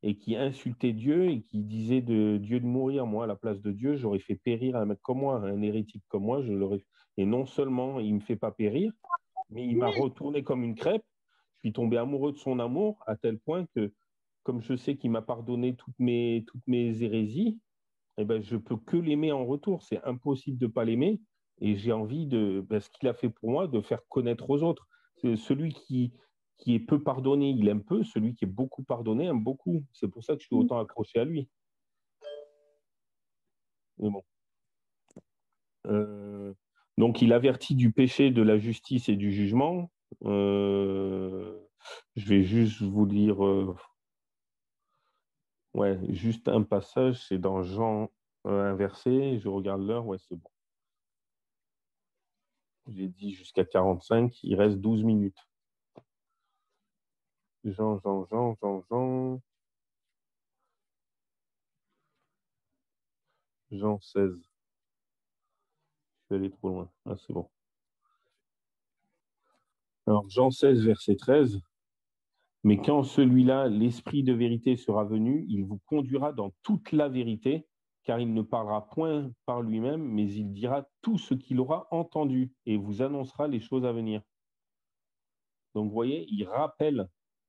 et qui insultait Dieu et qui disait de Dieu de mourir. Moi, à la place de Dieu, j'aurais fait périr un mec comme moi, un hérétique comme moi. Et non seulement il ne me fait pas périr, mais il m'a retourné comme une crêpe. Je suis tombé amoureux de son amour à tel point que, comme je sais qu'il m'a pardonné toutes mes hérésies, eh ben, je peux que l'aimer en retour. C'est impossible de ne pas l'aimer. Et j'ai envie de, ce qu'il a fait pour moi, de faire connaître aux autres. C'est celui qui est peu pardonné, il aime peu. Celui qui est beaucoup pardonné aime beaucoup. C'est pour ça que je suis autant accroché à lui. Mais bon. Donc, il avertit du péché, de la justice et du jugement. Je vais juste vous lire juste un passage. C'est dans Jean, un verset. Je regarde l'heure. Ouais, c'est bon. J'ai dit jusqu'à 45. Il reste 12 minutes. Jean. Jean 16. Je vais aller trop loin. Ah, c'est bon. Alors, Jean 16, verset 13. Mais quand celui-là, l'Esprit de vérité, sera venu, il vous conduira dans toute la vérité, car il ne parlera point par lui-même, mais il dira tout ce qu'il aura entendu et vous annoncera les choses à venir. Donc, vous voyez, il rappelle.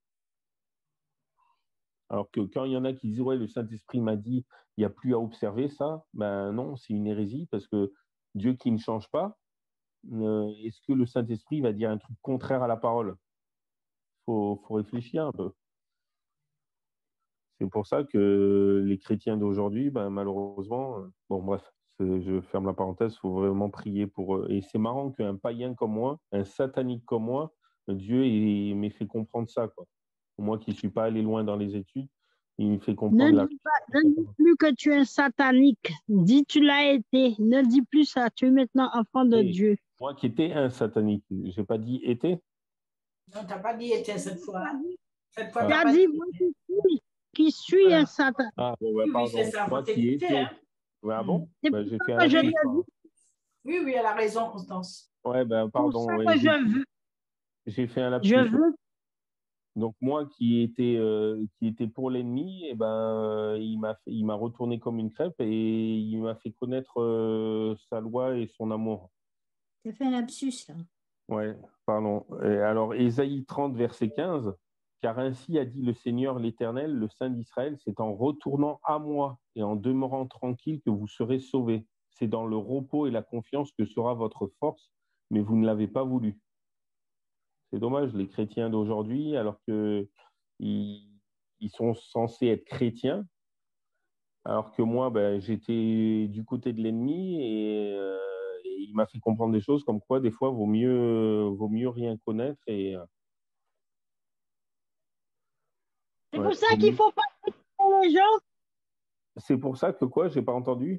Alors que quand il y en a qui disent, ouais, le Saint-Esprit m'a dit, il n'y a plus à observer ça, ben non, c'est une hérésie, parce que Dieu qui ne change pas, est-ce que le Saint-Esprit va dire un truc contraire à la parole? Faut réfléchir un peu. C'est pour ça que les chrétiens d'aujourd'hui, ben, malheureusement, bon bref, je ferme la parenthèse, il faut vraiment prier pour eux. Et c'est marrant qu'un païen comme moi, un satanique comme moi, Dieu m'ait fait comprendre ça, quoi. Moi qui ne suis pas allé loin dans les études, il me fait comprendre Ne dis plus que tu es satanique. Dis tu l'as été. Ne dis plus ça. Tu es maintenant enfant de Dieu. Moi qui étais un satanique, je n'ai pas dit été. Non, tu n'as pas dit était cette fois. Cette fois, Tu as dit moi qui suis voilà. Un satan. Ah, bon, ouais, pardon. Oui, c'est ça. Moi qui étais. Hein. Ah bon? C'est Ben, pour j'ai ça fait que un je lapsus. veux. Oui, elle a raison, Constance. Ouais, ben, pardon. Pour ça ouais, que je veux. j'ai fait un lapsus. Je veux. Donc moi qui était pour l'ennemi, eh ben, il m'a retourné comme une crêpe et il m'a fait connaître sa loi et son amour. Tu as fait un lapsus, là. Ouais, pardon. Et alors, Ésaïe 30, verset 15, car ainsi a dit le Seigneur l'Éternel, le Saint d'Israël, c'est en retournant à moi et en demeurant tranquille que vous serez sauvés. C'est dans le repos et la confiance que sera votre force, mais vous ne l'avez pas voulu. C'est dommage, les chrétiens d'aujourd'hui, alors que ils sont censés être chrétiens, alors que moi, ben, j'étais du côté de l'ennemi et il m'a fait comprendre des choses comme quoi, des fois, vaut mieux rien connaître. C'est pour ça qu'il ne faut pas critiquer les gens. C'est pour ça que quoi? J'ai pas entendu.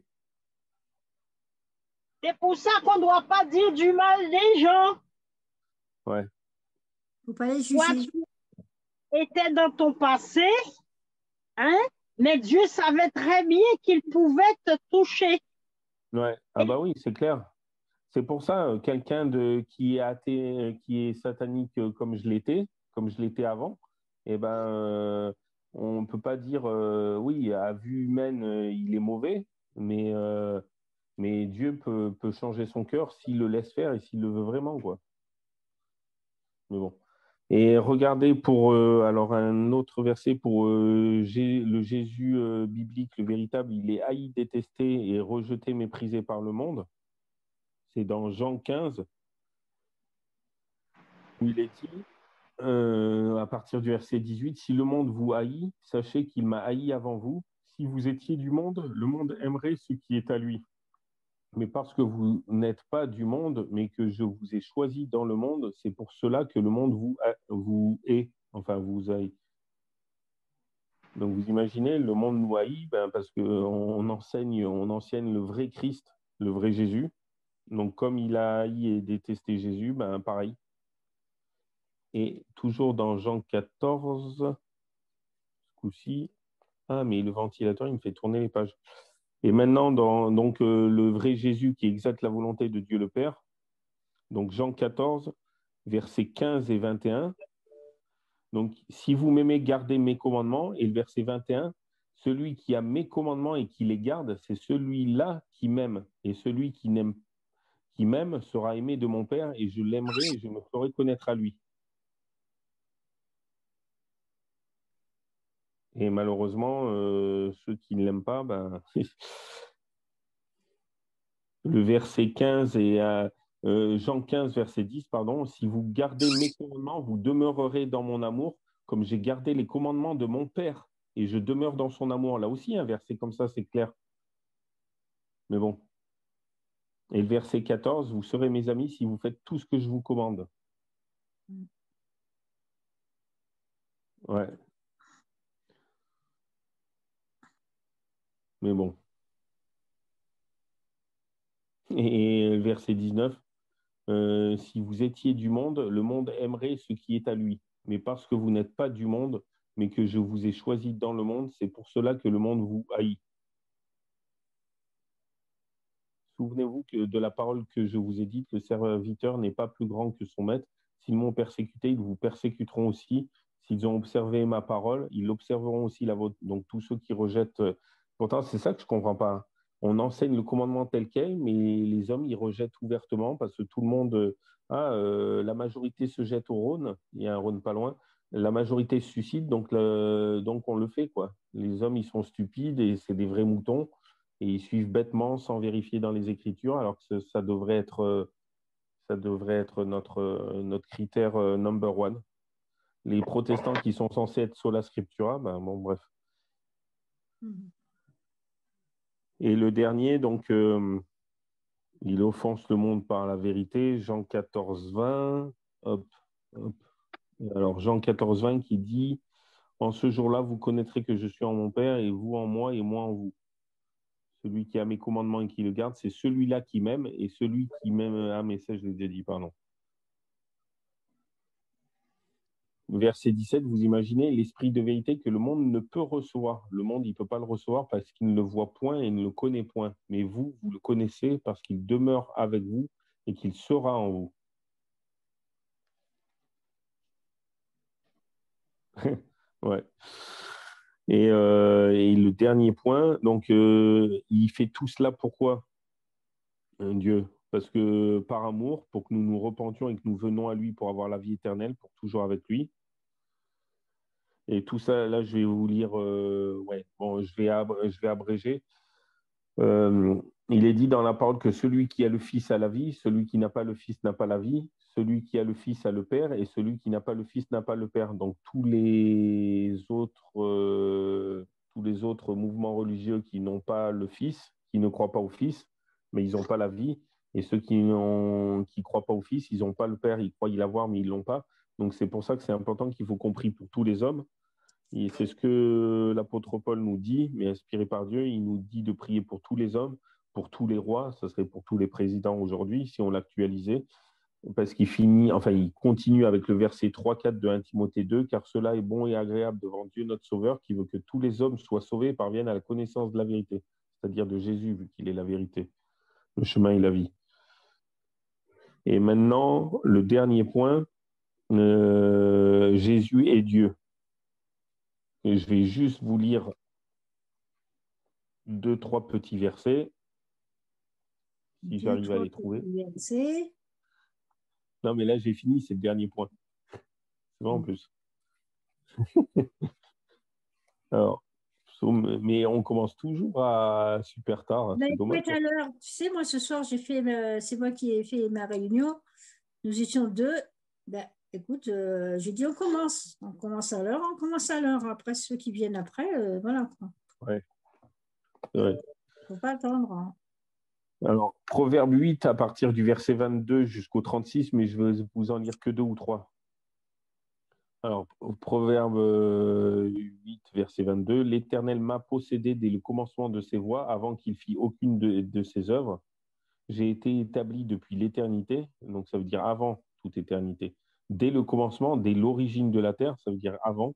C'est pour ça qu'on ne doit pas dire du mal des gens. Ouais. Faut pas les juger. Toi, tu étais dans ton passé, hein? Mais Dieu savait très bien qu'il pouvait te toucher. Ouais. Ah bah oui, c'est clair. C'est pour ça, quelqu'un qui est athée, qui est satanique comme je l'étais avant, eh ben, on ne peut pas dire, oui, à vue humaine, il est mauvais, mais Dieu peut changer son cœur s'il le laisse faire et s'il le veut vraiment, quoi. Mais bon. Et regardez alors un autre verset pour le Jésus biblique, le véritable, il est haï, détesté et rejeté, méprisé par le monde. C'est dans Jean 15, où il est dit, à partir du verset 18, si le monde vous haït, sachez qu'il m'a haï avant vous. Si vous étiez du monde, le monde aimerait ce qui est à lui. Mais parce que vous n'êtes pas du monde, mais que je vous ai choisi dans le monde, c'est pour cela que le monde vous hait, enfin vous haït. Donc vous imaginez, le monde nous haït parce qu'on enseigne le vrai Christ, le vrai Jésus. Donc comme il a haï et détesté Jésus, pareil. Et toujours dans Jean 14, ce coup-ci, ah mais le ventilateur, il me fait tourner les pages. Et maintenant, donc le vrai Jésus qui exerce la volonté de Dieu le Père, donc Jean 14, versets 15 et 21. Donc, si vous m'aimez, gardez mes commandements. Et le verset 21, celui qui a mes commandements et qui les garde, c'est celui-là qui m'aime. Et celui qui m'aime sera aimé de mon Père et je l'aimerai et je me ferai connaître à lui. Et malheureusement, ceux qui ne l'aiment pas, ben, le verset 15 et Jean 15, verset 10, pardon, si vous gardez mes commandements, vous demeurerez dans mon amour, comme j'ai gardé les commandements de mon Père et je demeure dans son amour. Là aussi, un verset comme ça, c'est clair. Mais bon. Et le verset 14, vous serez mes amis si vous faites tout ce que je vous commande. Ouais. Mais bon. Et le verset 19, si vous étiez du monde, le monde aimerait ce qui est à lui. Mais parce que vous n'êtes pas du monde, mais que je vous ai choisi dans le monde, c'est pour cela que le monde vous haït. Souvenez-vous de la parole que je vous ai dite, le serviteur n'est pas plus grand que son maître. S'ils m'ont persécuté, ils vous persécuteront aussi. S'ils ont observé ma parole, ils observeront aussi la vôtre. Donc tous ceux qui rejettent... Pourtant, c'est ça que je ne comprends pas. On enseigne le commandement tel quel, mais les hommes, ils rejettent ouvertement parce que tout le monde... la majorité se jette au Rhône. Il y a un Rhône pas loin. La majorité se suicide, donc on le fait, quoi. Les hommes, ils sont stupides et c'est des vrais moutons et ils suivent bêtement sans vérifier dans les Écritures, alors que ça devrait être notre critère number one. Les protestants qui sont censés être sola scriptura, ben bon, bref. Et le dernier, donc, il offense le monde par la vérité, Jean 14, 20. Hop, hop. Alors, Jean 14, 20 qui dit « En ce jour-là, vous connaîtrez que je suis en mon Père, et vous en moi, et moi en vous. Celui qui a mes commandements et qui le garde, c'est celui-là qui m'aime, et celui qui m'aime... Ah, mais ça, je l'ai déjà dit, pardon. Verset 17, vous imaginez l'esprit de vérité que le monde ne peut recevoir. Le monde, il ne peut pas le recevoir parce qu'il ne le voit point et ne le connaît point. Mais vous, vous le connaissez parce qu'il demeure avec vous et qu'il sera en vous. Ouais. Et le dernier point, donc, il fait tout cela pourquoi, Dieu? Parce que par amour, pour que nous nous repentions et que nous venons à lui pour avoir la vie éternelle, pour toujours avec lui. Et tout ça, là, je vais vous lire, ouais, bon, je vais abréger. Il est dit dans la parole que celui qui a le Fils a la vie, celui qui n'a pas le Fils n'a pas la vie, celui qui a le Fils a le Père, et celui qui n'a pas le Fils n'a pas le Père. Donc tous les autres mouvements religieux qui n'ont pas le Fils, qui ne croient pas au Fils, mais ils n'ont pas la vie. Et ceux qui ne croient pas au Fils, ils n'ont pas le Père, ils croient y l'avoir, mais ils ne l'ont pas. Donc c'est pour ça que c'est important qu'il faut compris pour tous les hommes. Et c'est ce que l'apôtre Paul nous dit, mais inspiré par Dieu, il nous dit de prier pour tous les hommes, pour tous les rois, ce serait pour tous les présidents aujourd'hui, si on l'actualisait, parce il continue avec le verset 3-4 de 1 Timothée 2, car cela est bon et agréable devant Dieu notre Sauveur, qui veut que tous les hommes soient sauvés et parviennent à la connaissance de la vérité, c'est-à-dire de Jésus, vu qu'il est la vérité, le chemin et la vie. Et maintenant, le dernier point, Jésus est Dieu. Et je vais juste vous lire 2-3 petits versets, si j'arrive à les trouver. Non, mais là, j'ai fini, c'est le dernier point. C'est vrai en plus. Alors, mais on commence toujours à super tard. Mais C'est dommage. tout à l'heure, tu sais, moi, ce soir, c'est moi qui ai fait ma réunion. Nous étions deux. Ben, écoute, j'ai dit on commence à l'heure. Après, ceux qui viennent après, voilà. Ouais. Ouais. Faut pas attendre. Hein. Alors, Proverbe 8 à partir du verset 22 jusqu'au 36, mais je vais vous en lire que 2 ou 3. Alors, Proverbe 8, verset 22, l'Éternel m'a possédé dès le commencement de ses voies, avant qu'il fît aucune de ses œuvres. J'ai été établi depuis l'éternité, donc ça veut dire avant toute éternité. Dès le commencement, dès l'origine de la terre, ça veut dire avant.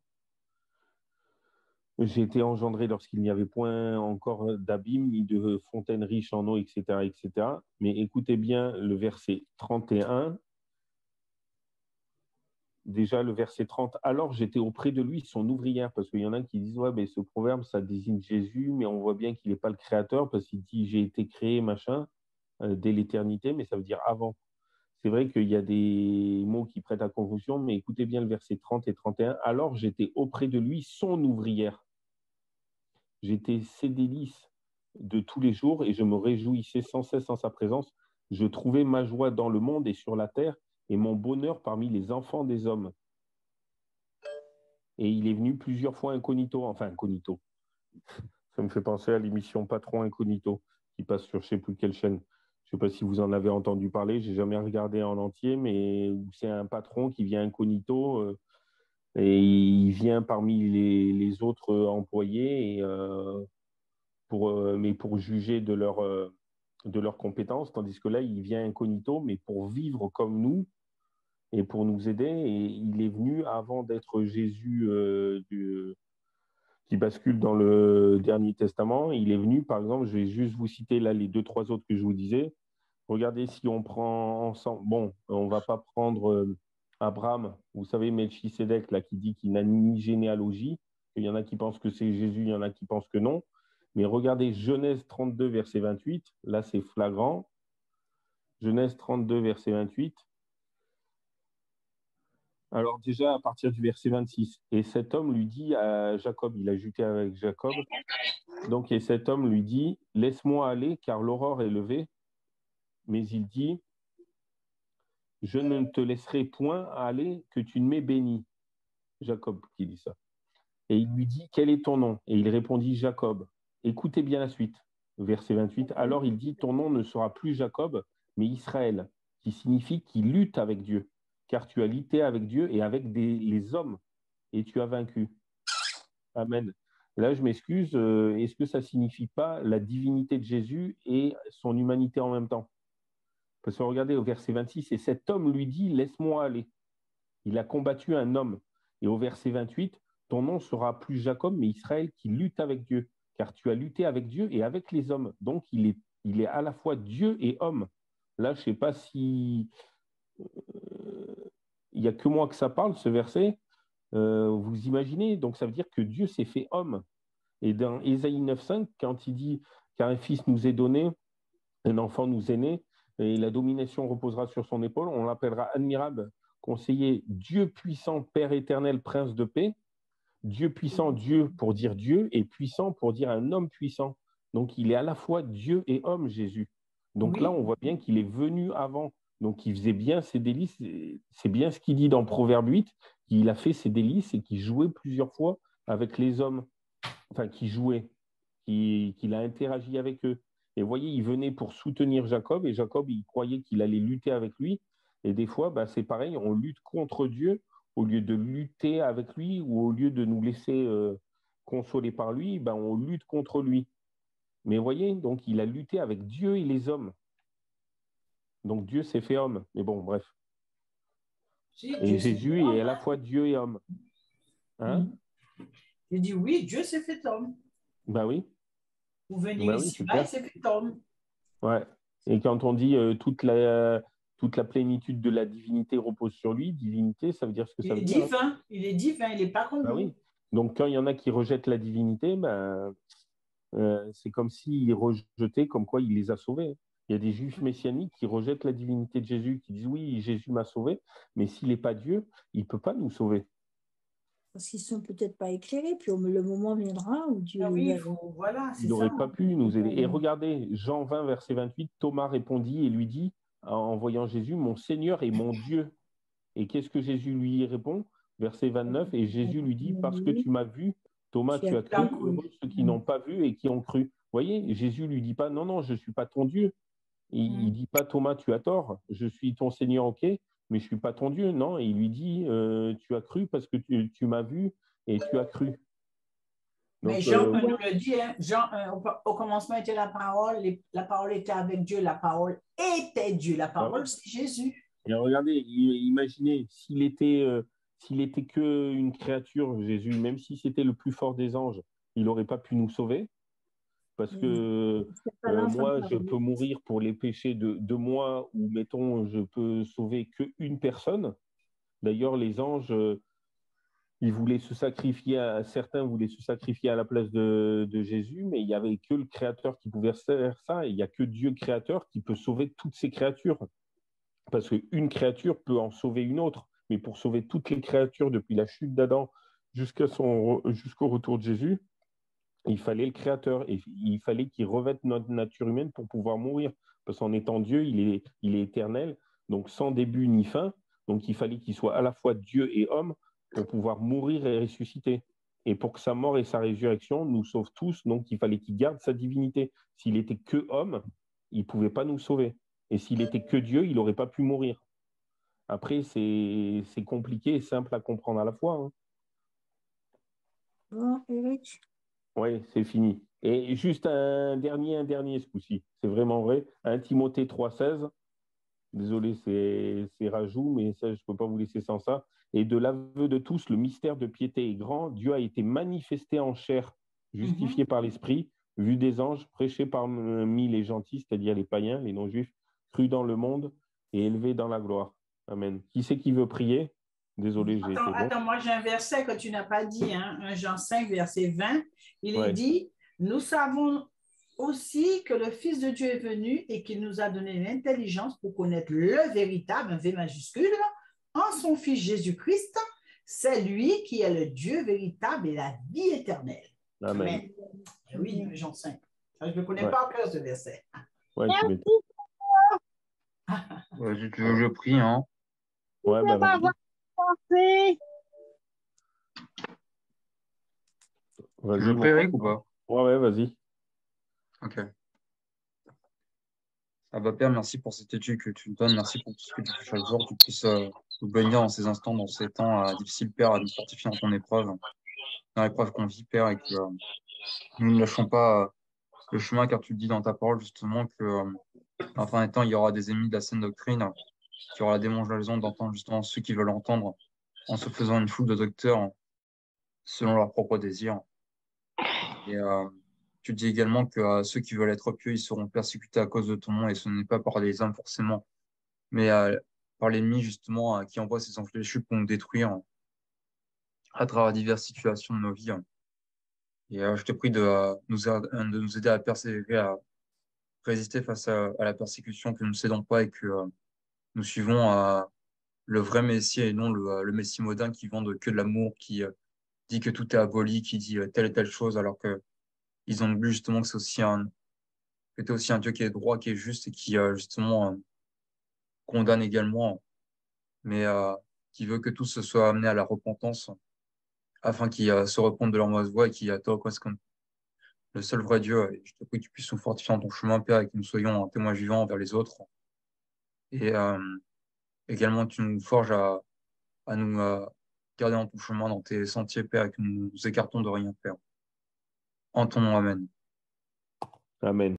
J'ai été engendré lorsqu'il n'y avait point encore d'abîme, ni de fontaine riche en eau, etc., etc. Mais écoutez bien le verset 31. déjà le verset 30. Alors j'étais auprès de lui, son ouvrière, parce qu'il y en a qui disent, ouais, mais ce proverbe, ça désigne Jésus, mais on voit bien qu'il n'est pas le créateur, parce qu'il dit, j'ai été créé, machin, dès l'éternité, mais ça veut dire avant. C'est vrai qu'il y a des mots qui prêtent à confusion, mais écoutez bien le verset 30 et 31. Alors j'étais auprès de lui, son ouvrière. J'étais ses délices de tous les jours et je me réjouissais sans cesse en sa présence. Je trouvais ma joie dans le monde et sur la terre et mon bonheur parmi les enfants des hommes. Et il est venu plusieurs fois incognito, enfin incognito. Ça me fait penser à l'émission Patron Incognito qui passe sur je ne sais plus quelle chaîne. Je ne sais pas si vous en avez entendu parler, je n'ai jamais regardé en entier, mais c'est un patron qui vient incognito et il vient parmi les autres employés mais pour juger de leurs compétences, tandis que là, il vient incognito, mais pour vivre comme nous et pour nous aider. Et il est venu avant d'être Jésus qui bascule dans le Dernier Testament. Il est venu, par exemple, je vais juste vous citer là les 2, 3 autres que je vous disais. Regardez si on prend ensemble. Bon, on ne va pas prendre Abraham, vous savez, Melchisédek, là, qui dit qu'il n'a ni généalogie. Il y en a qui pensent que c'est Jésus, il y en a qui pensent que non. Mais regardez Genèse 32, verset 28. Là, c'est flagrant. Genèse 32, verset 28. Alors déjà, à partir du verset 26. Et cet homme lui dit à Jacob, il a ajouté avec Jacob, donc, et cet homme lui dit, laisse-moi aller, car l'aurore est levée. Mais il dit, je ne te laisserai point aller que tu ne m'aies béni. Jacob qui dit ça. Et il lui dit, quel est ton nom? Et il répondit, Jacob. Écoutez bien la suite, verset 28. Alors il dit, ton nom ne sera plus Jacob, mais Israël, qui signifie qu'il lutte avec Dieu, car tu as lutté avec Dieu et avec les hommes, et tu as vaincu. Amen. Là, je m'excuse, est-ce que ça ne signifie pas la divinité de Jésus et son humanité en même temps? Parce que regardez au verset 26, et cet homme lui dit, laisse-moi aller. Il a combattu un homme. Et au verset 28, ton nom sera plus Jacob, mais Israël qui lutte avec Dieu, car tu as lutté avec Dieu et avec les hommes. Donc, il est à la fois Dieu et homme. Là, je ne sais pas si il n'y a que moi que ça parle, ce verset. Vous imaginez, donc ça veut dire que Dieu s'est fait homme. Et dans Ésaïe 9,5, quand il dit car un fils nous est donné, un enfant nous est né, et la domination reposera sur son épaule, on l'appellera admirable, conseiller, Dieu puissant, Père éternel, prince de paix. Dieu puissant, Dieu pour dire Dieu, et puissant pour dire un homme puissant. Donc il est à la fois Dieu et homme, Jésus. Donc Oui. là, on voit bien qu'il est venu avant. Donc il faisait bien ses délices. C'est bien ce qu'il dit dans Proverbe 8, qu'il a fait ses délices et qu'il jouait plusieurs fois avec les hommes. Enfin, qui jouait, qu'il a interagi avec eux. Et vous voyez, il venait pour soutenir Jacob, et Jacob, il croyait qu'il allait lutter avec lui. Et des fois, bah, c'est pareil, on lutte contre Dieu au lieu de lutter avec lui, ou au lieu de nous laisser consoler par lui, bah, on lutte contre lui. Mais vous voyez, donc il a lutté avec Dieu et les hommes. Donc Dieu s'est fait homme. Mais bon, bref. Et Jésus est à la fois Dieu et homme. Hein? Il dit oui, Dieu s'est fait homme. Ben oui. Pour venir ici, il s'est fait homme. Ouais. Et quand on dit toute la plénitude de la divinité repose sur lui, divinité, ça veut dire ce que ça veut dire. Divin. Il est divin, il n'est pas comme nous. Oui. Donc quand il y en a qui rejettent la divinité, c'est comme s'ils rejetaient, comme quoi il les a sauvés. Il y a des juifs messianiques qui rejettent la divinité de Jésus, qui disent oui, Jésus m'a sauvé, mais s'il n'est pas Dieu, il ne peut pas nous sauver. Parce qu'ils ne sont peut-être pas éclairés, puis le moment viendra où Dieu voilà, il n'aurait pas pu nous aider. Et regardez, Jean 20, verset 28, Thomas répondit et lui dit, en voyant Jésus, mon Seigneur et mon Dieu. Et qu'est-ce que Jésus lui répond? Verset 29, et Jésus lui dit, parce que tu m'as vu, Thomas, tu as cru, heureux ceux qui n'ont pas vu et qui ont cru. Vous voyez, Jésus ne lui dit pas, non, non, je ne suis pas ton Dieu. Il ne dit pas, Thomas, tu as tort, je suis ton Seigneur, ok, mais je ne suis pas ton Dieu. Non, et il lui dit, tu as cru parce que tu m'as vu et tu as cru. Donc, mais Jean nous le dit, hein, Jean, au commencement était la parole était avec Dieu, la parole était Dieu, la parole c'est Jésus. Et regardez, imaginez, s'il était qu'une créature, Jésus, même si c'était le plus fort des anges, il n'aurait pas pu nous sauver. Parce que moi, je peux mourir pour les péchés de moi, ou mettons, je peux sauver qu'une personne. D'ailleurs, les anges, ils voulaient se sacrifier, certains voulaient se sacrifier à la place de Jésus, mais il n'y avait que le Créateur qui pouvait faire ça. Et il n'y a que Dieu créateur qui peut sauver toutes ces créatures. Parce qu'une créature peut en sauver une autre. Mais pour sauver toutes les créatures depuis la chute d'Adam jusqu'au retour de Jésus, il fallait le Créateur. Et il fallait qu'il revête notre nature humaine pour pouvoir mourir. Parce qu'en étant Dieu, il est éternel, donc sans début ni fin. Donc il fallait qu'il soit à la fois Dieu et homme pour pouvoir mourir et ressusciter. Et pour que sa mort et sa résurrection nous sauvent tous, donc il fallait qu'il garde sa divinité. S'il était que homme, il ne pouvait pas nous sauver. Et s'il était que Dieu, il n'aurait pas pu mourir. Après, c'est compliqué et simple à comprendre à la fois. Hein. Bon, Eric? Oui, c'est fini. Et juste un dernier ce coup-ci. C'est vraiment vrai. 1 Timothée 3,16. Désolé, c'est rajout, mais ça, je ne peux pas vous laisser sans ça. Et de l'aveu de tous, le mystère de piété est grand. Dieu a été manifesté en chair, justifié par l'Esprit, vu des anges, prêché parmi les gentils, c'est-à-dire les païens, les non-juifs, cru dans le monde et élevé dans la gloire. Amen. Qui c'est qui veut prier? Désolé, j'ai été long. Attends, moi j'ai un verset que tu n'as pas dit, hein, 1 Jean 5, verset 20. Il est dit, nous savons aussi que le Fils de Dieu est venu et qu'il nous a donné l'intelligence pour connaître le véritable, un V majuscule, en son Fils Jésus-Christ. C'est lui qui est le Dieu véritable et la vie éternelle. Amen. Amen. Oui, 1 Jean 5. Je ne connais pas encore ce verset. Ouais, tu m'étonnes. Si tu veux, je prie. Hein. Ouais, bah, vas-y. Tu veux prier, Eric, ou pas? Ouais, vas-y. Ok. Ah bah Père, merci pour cette étude que tu nous donnes. Merci pour tout ce que tu fais chaque jour. Que tu puisses nous bénir dans ces instants, dans ces temps difficiles, Père, à nous fortifier dans ton épreuve, dans l'épreuve qu'on vit, Père, et que nous ne lâchons pas le chemin, car tu le dis dans ta parole, justement, que dans la fin des temps, il y aura des ennemis de la saine doctrine, qu'il y aura la démonstration d'entendre justement ceux qui veulent entendre, en se faisant une foule de docteurs selon leurs propres désirs. Et tu dis également que ceux qui veulent être pieux, ils seront persécutés à cause de ton nom, et ce n'est pas par les hommes forcément, mais par l'ennemi justement qui envoie ses anges déchus pour nous détruire à travers diverses situations de nos vies. Et je te prie de nous aider à persévérer, à résister face à la persécution, que nous ne cédons pas et que nous suivons le vrai Messie et non le Messie moderne qui vend que de l'amour, qui dit que tout est aboli, qui dit telle et telle chose, alors que ils ont oublié justement que que tu es aussi un Dieu qui est droit, qui est juste et qui justement condamne également, mais qui veut que tous se soient amenés à la repentance afin qu'ils se repentent de leur mauvaise voie et qu'ils te reconnaissent comme le seul vrai Dieu. Et je te prie que tu puisses nous fortifier dans ton chemin, Père, et que nous soyons un témoin vivant envers les autres. Et également, tu nous forges à nous garder dans ton chemin, dans tes sentiers, Père, et que nous nous écartons de rien, Père. En ton nom, Amen. Amen.